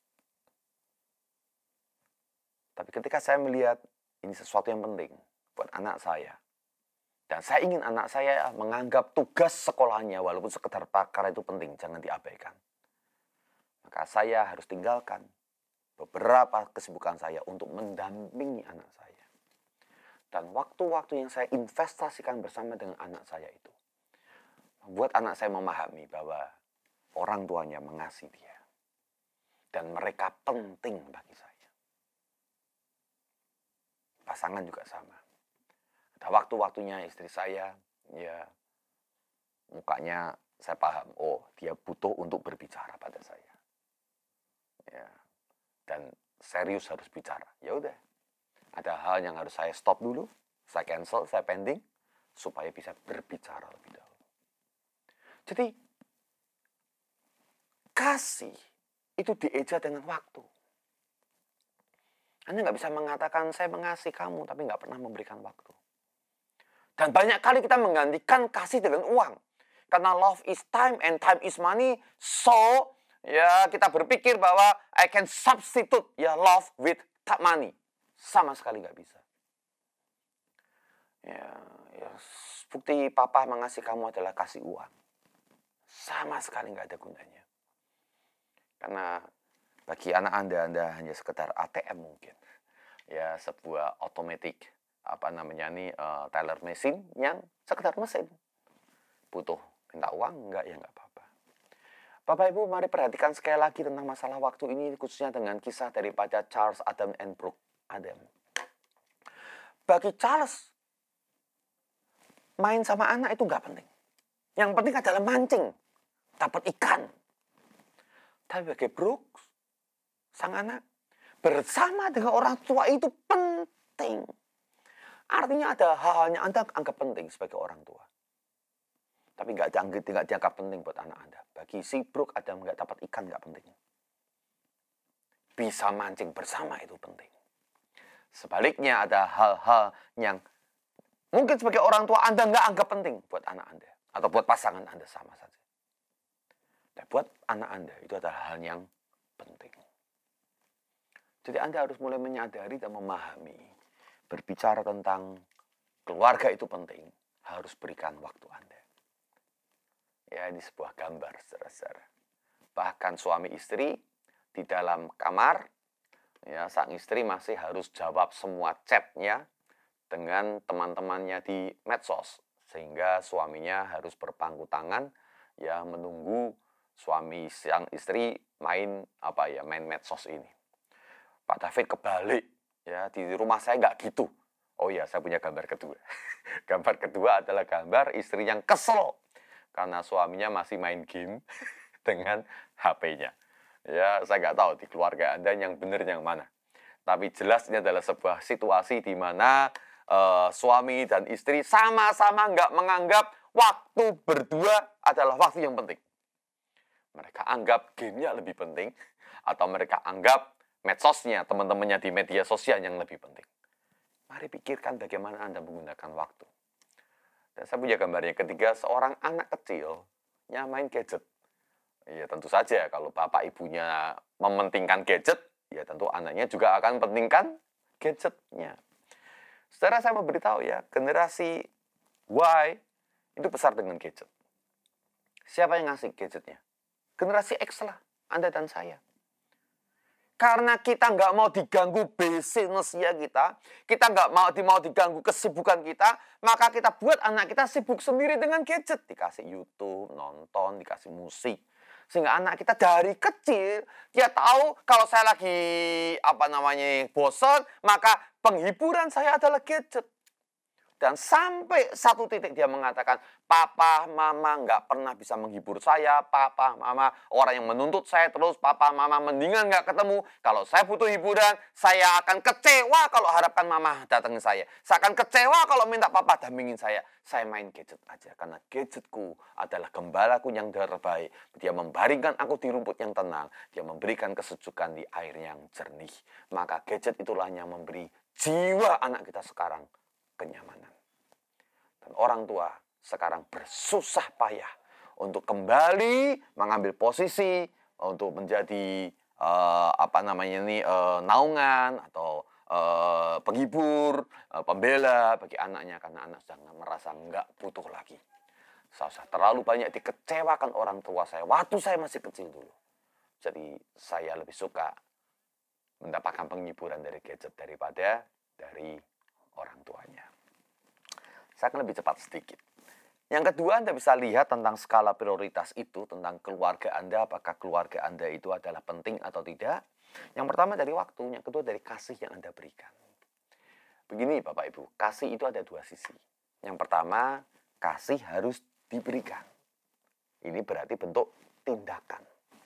Tapi ketika saya melihat ini sesuatu yang penting buat anak saya, dan saya ingin anak saya menganggap tugas sekolahnya walaupun sekedar prakarya itu penting, jangan diabaikan. Maka saya harus tinggalkan beberapa kesibukan saya untuk mendampingi anak saya. Dan waktu-waktu yang saya investasikan bersama dengan anak saya itu membuat anak saya memahami bahwa orang tuanya mengasihi dia. Dan mereka penting bagi saya. Pasangan juga sama. Ada waktu-waktunya istri saya, ya mukanya saya paham, oh dia butuh untuk berbicara pada saya. Ya, dan serius harus bicara. Ya udah, ada hal yang harus saya stop dulu, saya cancel, saya pending, supaya bisa berbicara lebih dahulu. Jadi, kasih itu dieja dengan waktu. Anda nggak bisa mengatakan, saya mengasihi kamu, tapi nggak pernah memberikan waktu. Dan banyak kali kita menggantikan kasih dengan uang. Karena love is time and time is money. So, ya kita berpikir bahwa I can substitute ya love with money. Sama sekali nggak bisa. Ya, bukti papa mengasihi kamu adalah kasih uang. Sama sekali nggak ada gunanya. Karena bagi anak Anda hanya sekedar ATM mungkin. Ya, sebuah automatic teller mesin yang sekedar mesin. Butuh minta uang enggak, ya enggak apa-apa. Bapak Ibu, mari perhatikan sekali lagi tentang masalah waktu ini, khususnya dengan kisah daripada Charles Adam and Brooke Adam. Bagi Charles, main sama anak itu enggak penting. Yang penting adalah mancing, dapat ikan. Tapi bagi Brooke, sang anak, bersama dengan orang tua itu penting. Artinya ada hal yang Anda anggap penting sebagai orang tua. Tapi nggak dianggap penting buat anak Anda. Bagi si Brooke ada nggak dapat ikan nggak penting. Bisa mancing bersama itu penting. Sebaliknya ada hal-hal yang mungkin sebagai orang tua Anda nggak anggap penting buat anak Anda. Atau buat pasangan Anda sama saja. Dan buat anak Anda itu adalah hal yang penting. Jadi Anda harus mulai menyadari dan memahami. Berbicara tentang keluarga itu penting, harus berikan waktu Anda. Ya, ini sebuah gambar, saudara-saudara. Bahkan suami istri di dalam kamar, ya, sang istri masih harus jawab semua chatnya dengan teman-temannya di medsos, sehingga suaminya harus berpangku tangan, ya, menunggu sang istri main medsos ini. Pak David kebalik. Ya, di rumah saya nggak gitu. Oh ya, saya punya gambar kedua. Gambar kedua adalah gambar istri yang kesel karena suaminya masih main game dengan HP-nya. Ya, saya nggak tahu di keluarga Anda yang benar yang mana. Tapi jelas ini adalah sebuah situasi di mana suami dan istri sama-sama nggak menganggap waktu berdua adalah waktu yang penting. Mereka anggap game-nya lebih penting, atau mereka anggap medsosnya, teman-temannya di media sosial yang lebih penting. Mari pikirkan bagaimana Anda menggunakan waktu. Dan saya punya gambarnya ketika seorang anak kecil main gadget. Ya tentu saja kalau bapak ibunya mementingkan gadget, ya tentu anaknya juga akan pentingkan gadgetnya. Saudara, saya mau beritahu ya, generasi Y itu besar dengan gadget. Siapa yang ngasih gadgetnya? Generasi X lah, Anda dan saya. Karena kita nggak mau diganggu bisnisnya kita nggak mau diganggu kesibukan kita, maka kita buat anak kita sibuk sendiri dengan gadget. Dikasih YouTube, nonton, dikasih musik. Sehingga anak kita dari kecil, dia tahu kalau saya lagi bosan, maka penghiburan saya adalah gadget. Dan sampai satu titik dia mengatakan, papa, mama nggak pernah bisa menghibur saya. Papa, mama orang yang menuntut saya terus. Papa, mama mendingan nggak ketemu. Kalau saya butuh hiburan, saya akan kecewa kalau harapkan mama datangin saya. Saya akan kecewa kalau minta papa dampingin saya. Saya main gadget aja. Karena gadgetku adalah gembalaku yang terbaik. Dia membaringkan aku di rumput yang tenang. Dia memberikan kesejukan di air yang jernih. Maka gadget itulah yang memberi jiwa anak kita sekarang kenyamanan. Dan orang tua sekarang bersusah payah untuk kembali mengambil posisi untuk menjadi naungan atau penghibur, pembela bagi anaknya, karena anak sudah merasa nggak butuh lagi. Saya terlalu banyak dikecewakan orang tua saya waktu saya masih kecil dulu. Jadi saya lebih suka mendapatkan penghiburan dari gadget daripada dari orang tuanya. Saya akan lebih cepat sedikit. Yang kedua, Anda bisa lihat tentang skala prioritas itu, tentang keluarga Anda, apakah keluarga Anda itu adalah penting atau tidak. Yang pertama dari waktu, yang kedua dari kasih yang Anda berikan. Begini Bapak Ibu, kasih itu ada dua sisi. Yang pertama, kasih harus diberikan. Ini berarti bentuk tindakan.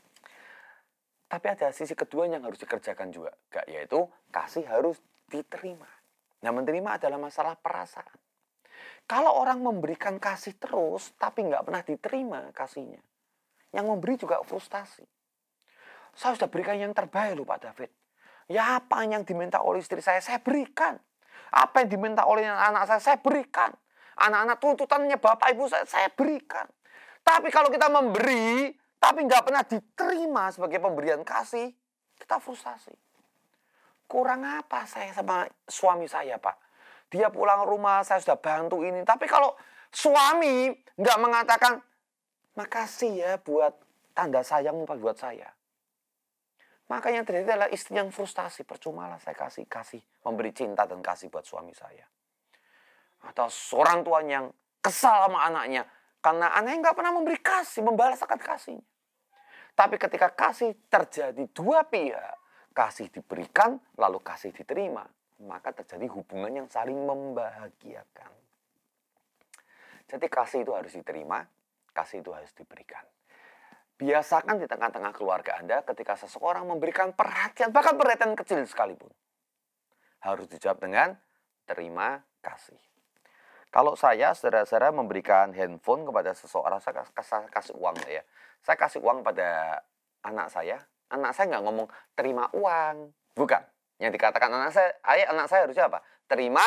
Tapi ada sisi kedua yang harus dikerjakan juga, yaitu kasih harus diterima. Nah, menerima adalah masalah perasaan. Kalau orang memberikan kasih terus, tapi nggak pernah diterima kasihnya, yang memberi juga frustasi. Saya sudah berikan yang terbaik loh Pak David. Ya apa yang diminta oleh istri saya berikan. Apa yang diminta oleh anak saya berikan. Anak-anak tuntutannya bapak ibu saya berikan. Tapi kalau kita memberi, tapi nggak pernah diterima sebagai pemberian kasih, kita frustasi. Kurang apa saya sama suami saya, Pak? Dia pulang rumah, saya sudah bantu ini. Tapi kalau suami nggak mengatakan, makasih ya buat tanda sayangmu buat saya. Maka yang terjadi adalah istri yang frustasi. Percumalah saya kasih, memberi cinta dan kasih buat suami saya. Atau seorang tua yang kesal sama anaknya. Karena anaknya nggak pernah memberi kasih, membalaskan kasihnya. Tapi ketika kasih terjadi dua pihak, kasih diberikan, lalu kasih diterima, maka terjadi hubungan yang saling membahagiakan. Jadi kasih itu harus diterima, kasih itu harus diberikan. Biasakan di tengah-tengah keluarga Anda ketika seseorang memberikan perhatian, bahkan perhatian kecil sekalipun, harus dijawab dengan terima kasih. Kalau saya, saudara-saudara, memberikan handphone kepada seseorang, saya kasih uang ya. Saya kasih uang pada anak saya nggak ngomong terima uang. Bukan. Yang dikatakan anak saya harusnya apa? Terima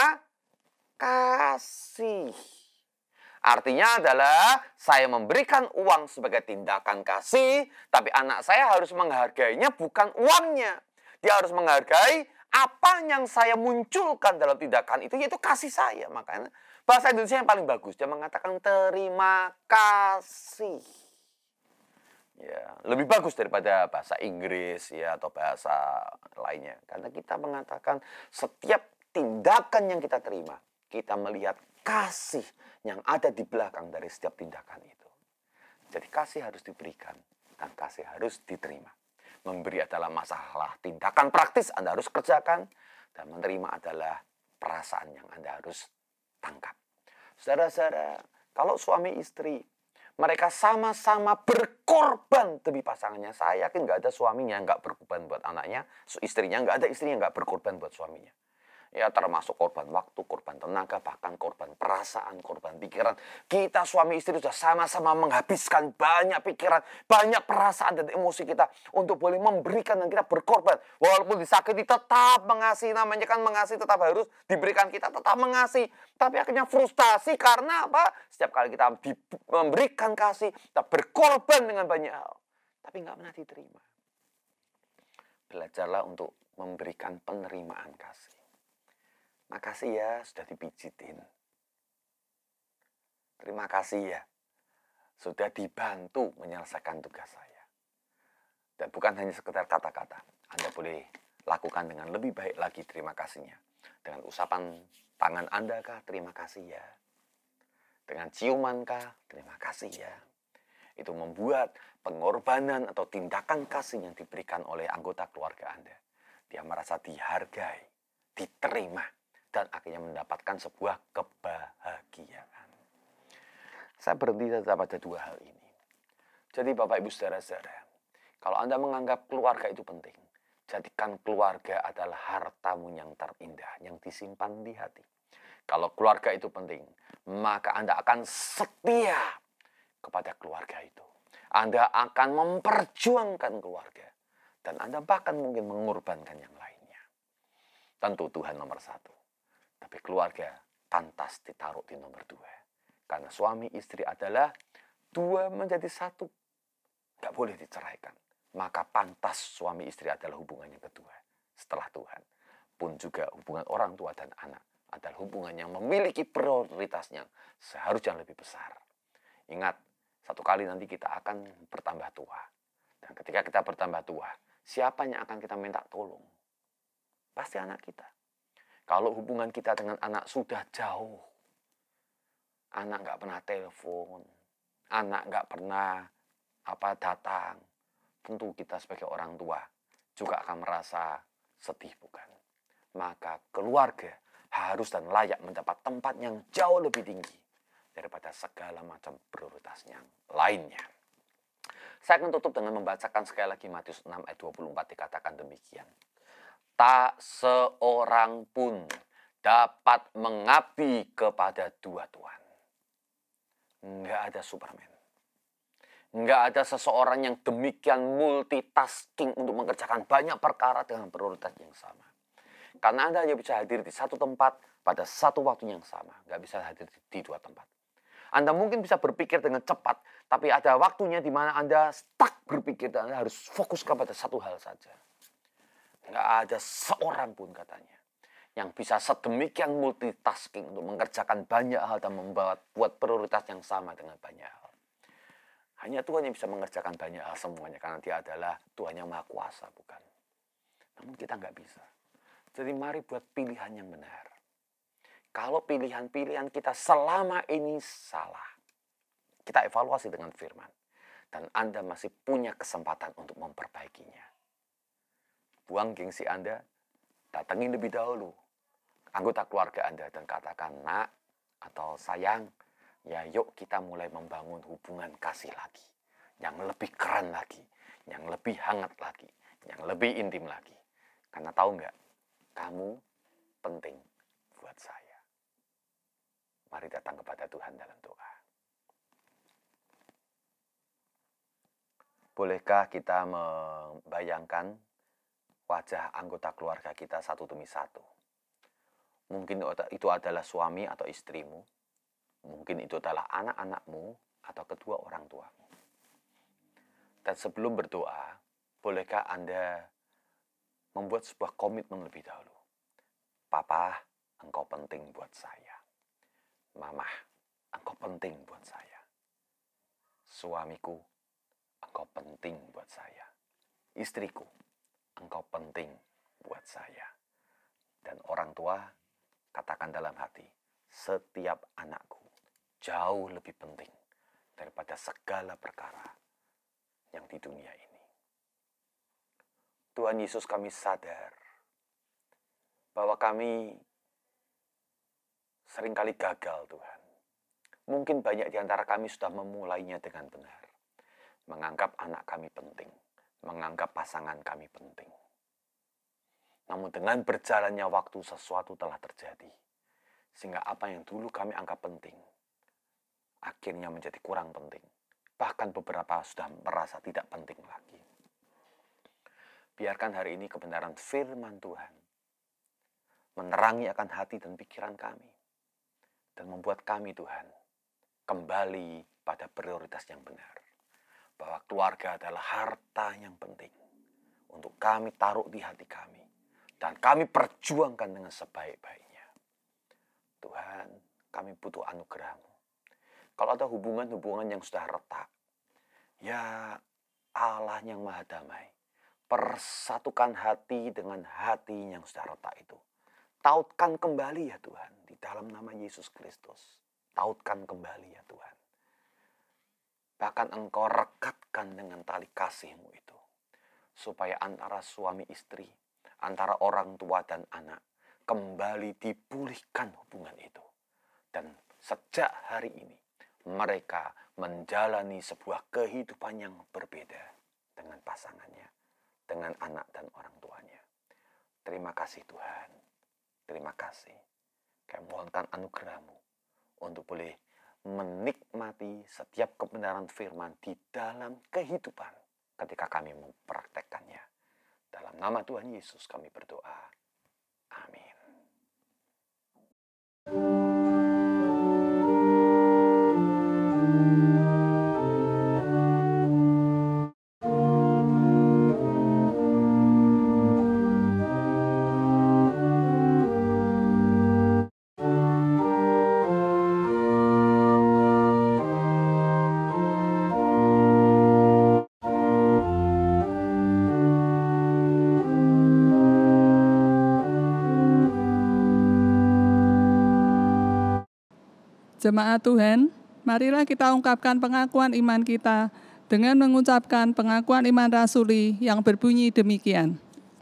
kasih. Artinya adalah saya memberikan uang sebagai tindakan kasih, tapi anak saya harus menghargainya bukan uangnya. Dia harus menghargai apa yang saya munculkan dalam tindakan itu, yaitu kasih saya. Makanya bahasa Indonesia yang paling bagus, dia mengatakan terima kasih. Ya, lebih bagus daripada bahasa Inggris ya atau bahasa lainnya. Karena kita mengatakan setiap tindakan yang kita terima, kita melihat kasih yang ada di belakang dari setiap tindakan itu. Jadi kasih harus diberikan dan kasih harus diterima. Memberi adalah masalah tindakan praktis Anda harus kerjakan, dan menerima adalah perasaan yang Anda harus tangkap. Saudara-saudara, kalau suami istri mereka sama-sama berkorban demi pasangannya, saya yakin nggak ada suaminya yang nggak berkorban buat anaknya, istrinya nggak ada istrinya yang nggak berkorban buat suaminya. Ya termasuk korban waktu, korban tenaga, bahkan korban perasaan, korban pikiran. Kita suami istri sudah sama-sama menghabiskan banyak pikiran, banyak perasaan dan emosi kita untuk boleh memberikan dan kita berkorban. Walaupun disakiti tetap mengasihi, namanya kan mengasihi tetap harus diberikan, kita tetap mengasihi. Tapi akhirnya frustasi karena apa? Setiap kali kita memberikan kasih, kita berkorban dengan banyak hal. Tapi nggak pernah diterima. Belajarlah untuk memberikan penerimaan kasih. Makasih ya sudah dipijitin. Terima kasih ya sudah dibantu menyelesaikan tugas saya. Dan bukan hanya sekedar kata-kata. Anda boleh lakukan dengan lebih baik lagi terima kasihnya. Dengan usapan tangan Anda kah? Terima kasih ya. Dengan ciuman kah? Terima kasih ya. Itu membuat pengorbanan atau tindakan kasih yang diberikan oleh anggota keluarga Anda. Dia merasa dihargai, diterima, dan akhirnya mendapatkan sebuah kebahagiaan. Saya berhenti pada dua hal ini. Jadi Bapak Ibu saudara-saudara, kalau Anda menganggap keluarga itu penting, jadikan keluarga adalah hartamu yang terindah, yang disimpan di hati. Kalau keluarga itu penting, maka Anda akan setia kepada keluarga itu. Anda akan memperjuangkan keluarga. Dan Anda bahkan mungkin mengorbankan yang lainnya. Tentu Tuhan nomor satu. Tapi keluarga pantas ditaruh di nomor dua. Karena suami istri adalah dua menjadi satu. Gak boleh diceraikan. Maka pantas suami istri adalah hubungan yang kedua. Setelah Tuhan. Pun juga hubungan orang tua dan anak adalah hubungan yang memiliki prioritasnya seharusnya lebih besar. Ingat, satu kali nanti kita akan bertambah tua. Dan ketika kita bertambah tua, siapa yang akan kita minta tolong? Pasti anak kita. Kalau hubungan kita dengan anak sudah jauh, anak nggak pernah telepon, anak nggak pernah datang, tentu kita sebagai orang tua juga akan merasa sedih, bukan? Maka keluarga harus dan layak mendapat tempat yang jauh lebih tinggi daripada segala macam prioritas yang lainnya. Saya akan tutup dengan membacakan sekali lagi Matius 6 ayat 24, dikatakan demikian. Tak seorang pun dapat mengabdi kepada dua Tuhan. Nggak ada Superman. Nggak ada seseorang yang demikian multitasking untuk mengerjakan banyak perkara dengan prioritas yang sama. Karena Anda hanya bisa hadir di satu tempat pada satu waktu yang sama. Nggak bisa hadir di dua tempat. Anda mungkin bisa berpikir dengan cepat, tapi ada waktunya di mana Anda stuck berpikir dan Anda harus fokus kepada satu hal saja. Nggak ada seorang pun katanya yang bisa sedemikian multitasking untuk mengerjakan banyak hal dan buat prioritas yang sama dengan banyak hal. Hanya Tuhan yang bisa mengerjakan banyak hal semuanya karena Dia adalah Tuhan yang Maha Kuasa, bukan? Namun kita nggak bisa. Jadi mari buat pilihan yang benar. Kalau pilihan-pilihan kita selama ini salah, kita evaluasi dengan firman. Dan Anda masih punya kesempatan untuk memperbaikinya. Buang gengsi Anda, datangi lebih dahulu anggota keluarga Anda dan katakan, nak atau sayang, ya yuk kita mulai membangun hubungan kasih lagi. Yang lebih keren lagi, yang lebih hangat lagi, yang lebih intim lagi. Karena tahu nggak, kamu penting buat saya. Mari datang kepada Tuhan dalam doa. Bolehkah kita membayangkan wajah anggota keluarga kita satu demi satu? Mungkin itu adalah suami atau istrimu. Mungkin itu adalah anak-anakmu atau kedua orang tuamu. Dan sebelum berdoa, bolehkah Anda membuat sebuah komitmen lebih dahulu? Papa, engkau penting buat saya. Mama, engkau penting buat saya. Suamiku, engkau penting buat saya. Istriku, engkau penting buat saya. Dan orang tua, katakan dalam hati, setiap anakku jauh lebih penting daripada segala perkara yang di dunia ini. Tuhan Yesus, kami sadar bahwa kami seringkali gagal, Tuhan. Mungkin banyak di antara kami sudah memulainya dengan benar. Menganggap anak kami penting. Menganggap pasangan kami penting. Namun dengan berjalannya waktu sesuatu telah terjadi. Sehingga apa yang dulu kami anggap penting, akhirnya menjadi kurang penting. Bahkan beberapa sudah merasa tidak penting lagi. Biarkan hari ini kebenaran firman Tuhan menerangi akan hati dan pikiran kami. Dan membuat kami, Tuhan, kembali pada prioritas yang benar. Bahwa keluarga adalah harta yang penting untuk kami taruh di hati kami. Dan kami perjuangkan dengan sebaik-baiknya. Tuhan, kami butuh anugerah-Mu. Kalau ada hubungan-hubungan yang sudah retak, ya Allah yang maha damai, persatukan hati dengan hati yang sudah retak itu. Tautkan kembali ya Tuhan, di dalam nama Yesus Kristus. Tautkan kembali ya Tuhan. Bahkan Engkau rekatkan dengan tali kasih-Mu itu. Supaya antara suami istri, antara orang tua dan anak, kembali dipulihkan hubungan itu. Dan sejak hari ini, mereka menjalani sebuah kehidupan yang berbeda dengan pasangannya, dengan anak dan orang tuanya. Terima kasih Tuhan. Terima kasih. Kami mohonkan anugerah-Mu untuk boleh menikmati setiap kebenaran firman di dalam kehidupan ketika kami mempraktekkannya. Dalam nama Tuhan Yesus kami berdoa. Amin. Jemaat Tuhan, marilah kita ungkapkan pengakuan iman kita dengan mengucapkan pengakuan iman rasuli yang berbunyi demikian.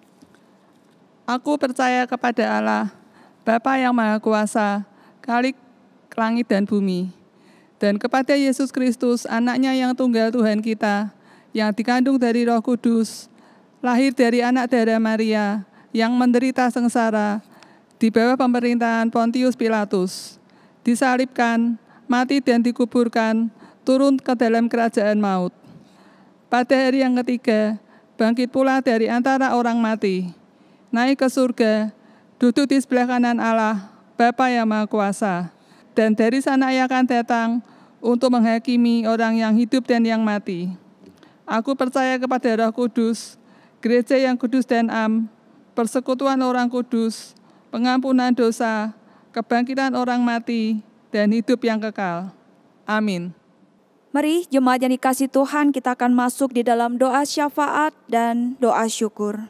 Aku percaya kepada Allah, Bapa yang Maha Kuasa, Khalik langit dan bumi, dan kepada Yesus Kristus, Anaknya yang tunggal Tuhan kita, yang dikandung dari Roh Kudus, lahir dari anak darah Maria, yang menderita sengsara, di bawah pemerintahan Pontius Pilatus, disalibkan, mati dan dikuburkan, turun ke dalam kerajaan maut. Pada hari yang ketiga, bangkit pula dari antara orang mati, naik ke surga, duduk di sebelah kanan Allah, Bapa yang Maha Kuasa, dan dari sana Ia akan datang untuk menghakimi orang yang hidup dan yang mati. Aku percaya kepada Roh Kudus, gereja yang kudus dan am, persekutuan orang kudus, pengampunan dosa, kebangkitan orang mati, dan hidup yang kekal. Amin. Mari jemaat yang dikasihi Tuhan, kita akan masuk di dalam doa syafaat dan doa syukur.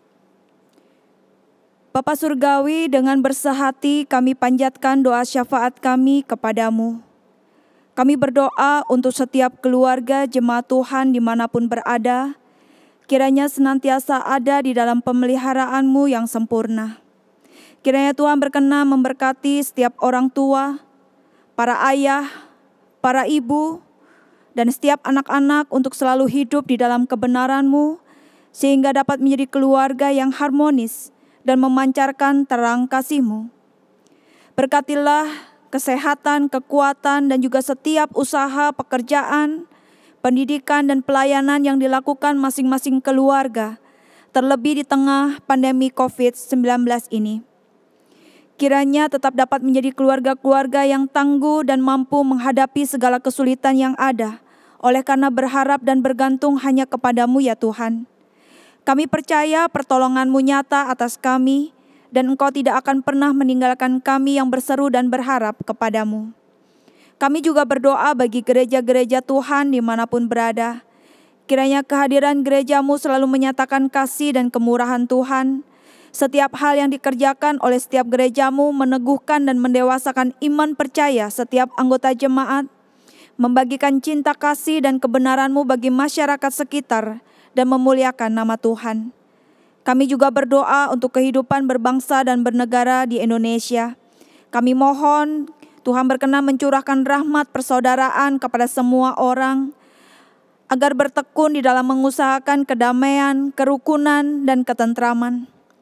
Bapa Surgawi, dengan bersehati kami panjatkan doa syafaat kami kepadamu. Kami berdoa untuk setiap keluarga jemaat Tuhan dimanapun berada, kiranya senantiasa ada di dalam pemeliharaan-Mu yang sempurna. Kiranya Tuhan berkenan memberkati setiap orang tua, para ayah, para ibu, dan setiap anak-anak untuk selalu hidup di dalam kebenaran-Mu, sehingga dapat menjadi keluarga yang harmonis dan memancarkan terang kasih-Mu. Berkatilah kesehatan, kekuatan, dan juga setiap usaha, pekerjaan, pendidikan, dan pelayanan yang dilakukan masing-masing keluarga, terlebih di tengah pandemi COVID-19 ini. Kiranya tetap dapat menjadi keluarga-keluarga yang tangguh dan mampu menghadapi segala kesulitan yang ada, oleh karena berharap dan bergantung hanya kepadamu ya Tuhan. Kami percaya pertolongan-Mu nyata atas kami, dan Engkau tidak akan pernah meninggalkan kami yang berseru dan berharap kepadamu. Kami juga berdoa bagi gereja-gereja Tuhan dimanapun berada. Kiranya kehadiran gereja-Mu selalu menyatakan kasih dan kemurahan Tuhan. Setiap hal yang dikerjakan oleh setiap gereja-Mu meneguhkan dan mendewasakan iman percaya setiap anggota jemaat, membagikan cinta kasih dan kebenaran-Mu bagi masyarakat sekitar, dan memuliakan nama Tuhan. Kami juga berdoa untuk kehidupan berbangsa dan bernegara di Indonesia. Kami mohon Tuhan berkenan mencurahkan rahmat persaudaraan kepada semua orang, agar bertekun di dalam mengusahakan kedamaian, kerukunan, dan ketentraman.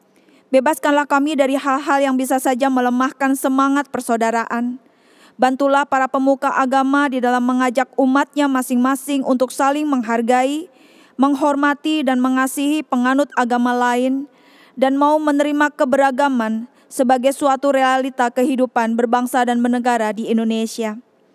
Bebaskanlah kami dari hal-hal yang bisa saja melemahkan semangat persaudaraan. Bantulah para pemuka agama di dalam mengajak umatnya masing-masing untuk saling menghargai, menghormati dan mengasihi penganut agama lain, dan mau menerima keberagaman sebagai suatu realita kehidupan berbangsa dan bernegara di Indonesia.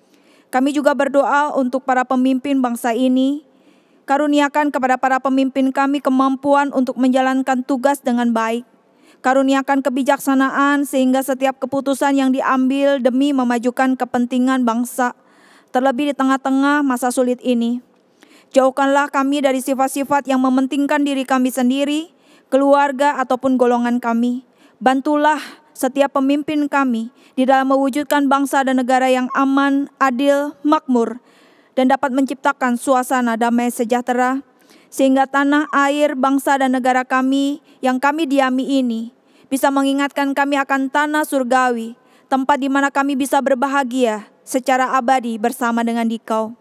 Kami juga berdoa untuk para pemimpin bangsa ini. Karuniakan kepada para pemimpin kami kemampuan untuk menjalankan tugas dengan baik. Karuniakan kebijaksanaan sehingga setiap keputusan yang diambil demi memajukan kepentingan bangsa, terlebih di tengah-tengah masa sulit ini. Jauhkanlah kami dari sifat-sifat yang mementingkan diri kami sendiri, keluarga ataupun golongan kami. Bantulah setiap pemimpin kami di dalam mewujudkan bangsa dan negara yang aman, adil, makmur, dan dapat menciptakan suasana damai sejahtera, sehingga tanah air, bangsa dan negara kami yang kami diami ini bisa mengingatkan kami akan tanah surgawi, tempat di mana kami bisa berbahagia secara abadi bersama dengan Dikau.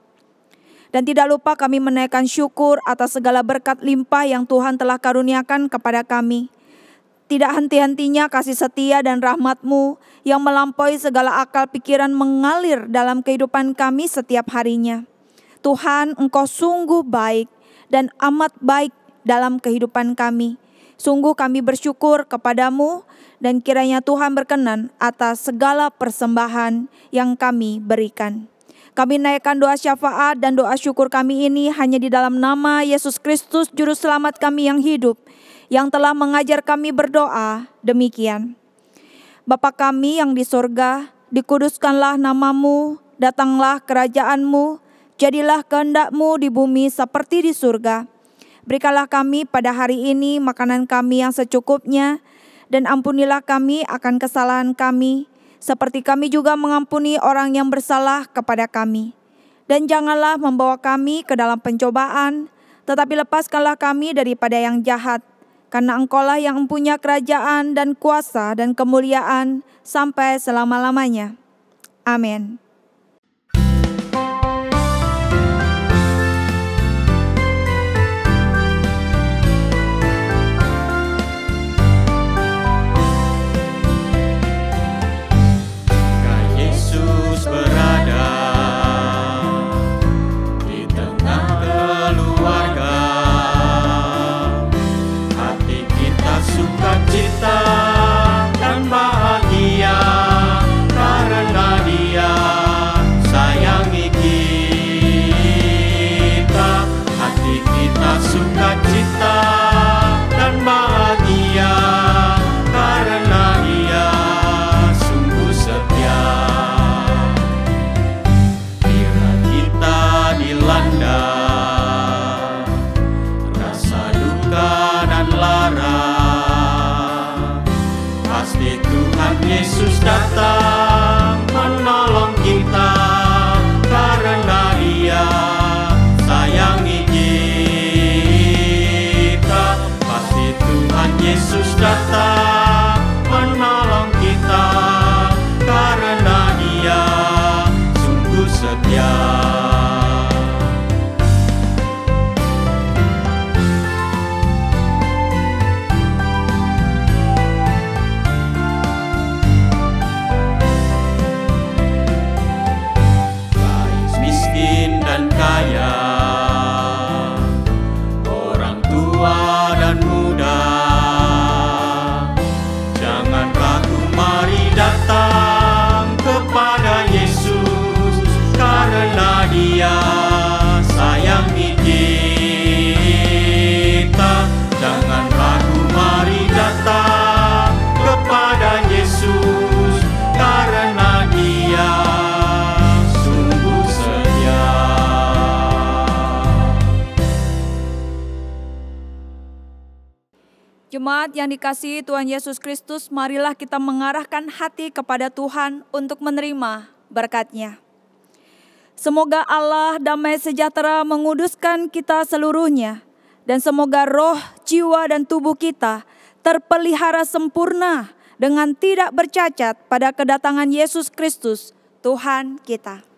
Dan tidak lupa kami menaikkan syukur atas segala berkat limpah yang Tuhan telah karuniakan kepada kami. Tidak henti-hentinya kasih setia dan rahmat-Mu yang melampaui segala akal pikiran mengalir dalam kehidupan kami setiap harinya. Tuhan, Engkau sungguh baik dan amat baik dalam kehidupan kami. Sungguh kami bersyukur kepadamu dan kiranya Tuhan berkenan atas segala persembahan yang kami berikan. Kami naikkan doa syafaat dan doa syukur kami ini hanya di dalam nama Yesus Kristus, Juru Selamat kami yang hidup, yang telah mengajar kami berdoa demikian. Bapa kami yang di sorga, dikuduskanlah namamu, datanglah kerajaan-Mu, jadilah kehendak-Mu di bumi seperti di surga. Berikanlah kami pada hari ini makanan kami yang secukupnya, dan ampunilah kami akan kesalahan kami, seperti kami juga mengampuni orang yang bersalah kepada kami. Dan janganlah membawa kami ke dalam pencobaan, tetapi lepaskanlah kami daripada yang jahat, karena Engkau-lah yang mempunyai kerajaan dan kuasa dan kemuliaan sampai selama-lamanya. Amin. Berada di tengah keluarga, hati kita sukacita dan bahagia karena Dia sayangi kita. Hati kita sukacita dan bahagia karena Dia sungguh setia. Dilanda rasa duka dan lara, pasti Tuhan Yesus datang menolong kita karena Dia sayangi kita. Pasti Tuhan Yesus datang menolong kita karena Dia sungguh setia. Dia sayangi kita, jangan ragu, mari datang kepada Yesus karena Dia sungguh setia. Jemaat yang dikasihi Tuhan Yesus Kristus, marilah kita mengarahkan hati kepada Tuhan untuk menerima berkat-Nya. Semoga Allah damai sejahtera menguduskan kita seluruhnya, dan semoga roh, jiwa, dan tubuh kita terpelihara sempurna dengan tidak bercacat pada kedatangan Yesus Kristus, Tuhan kita.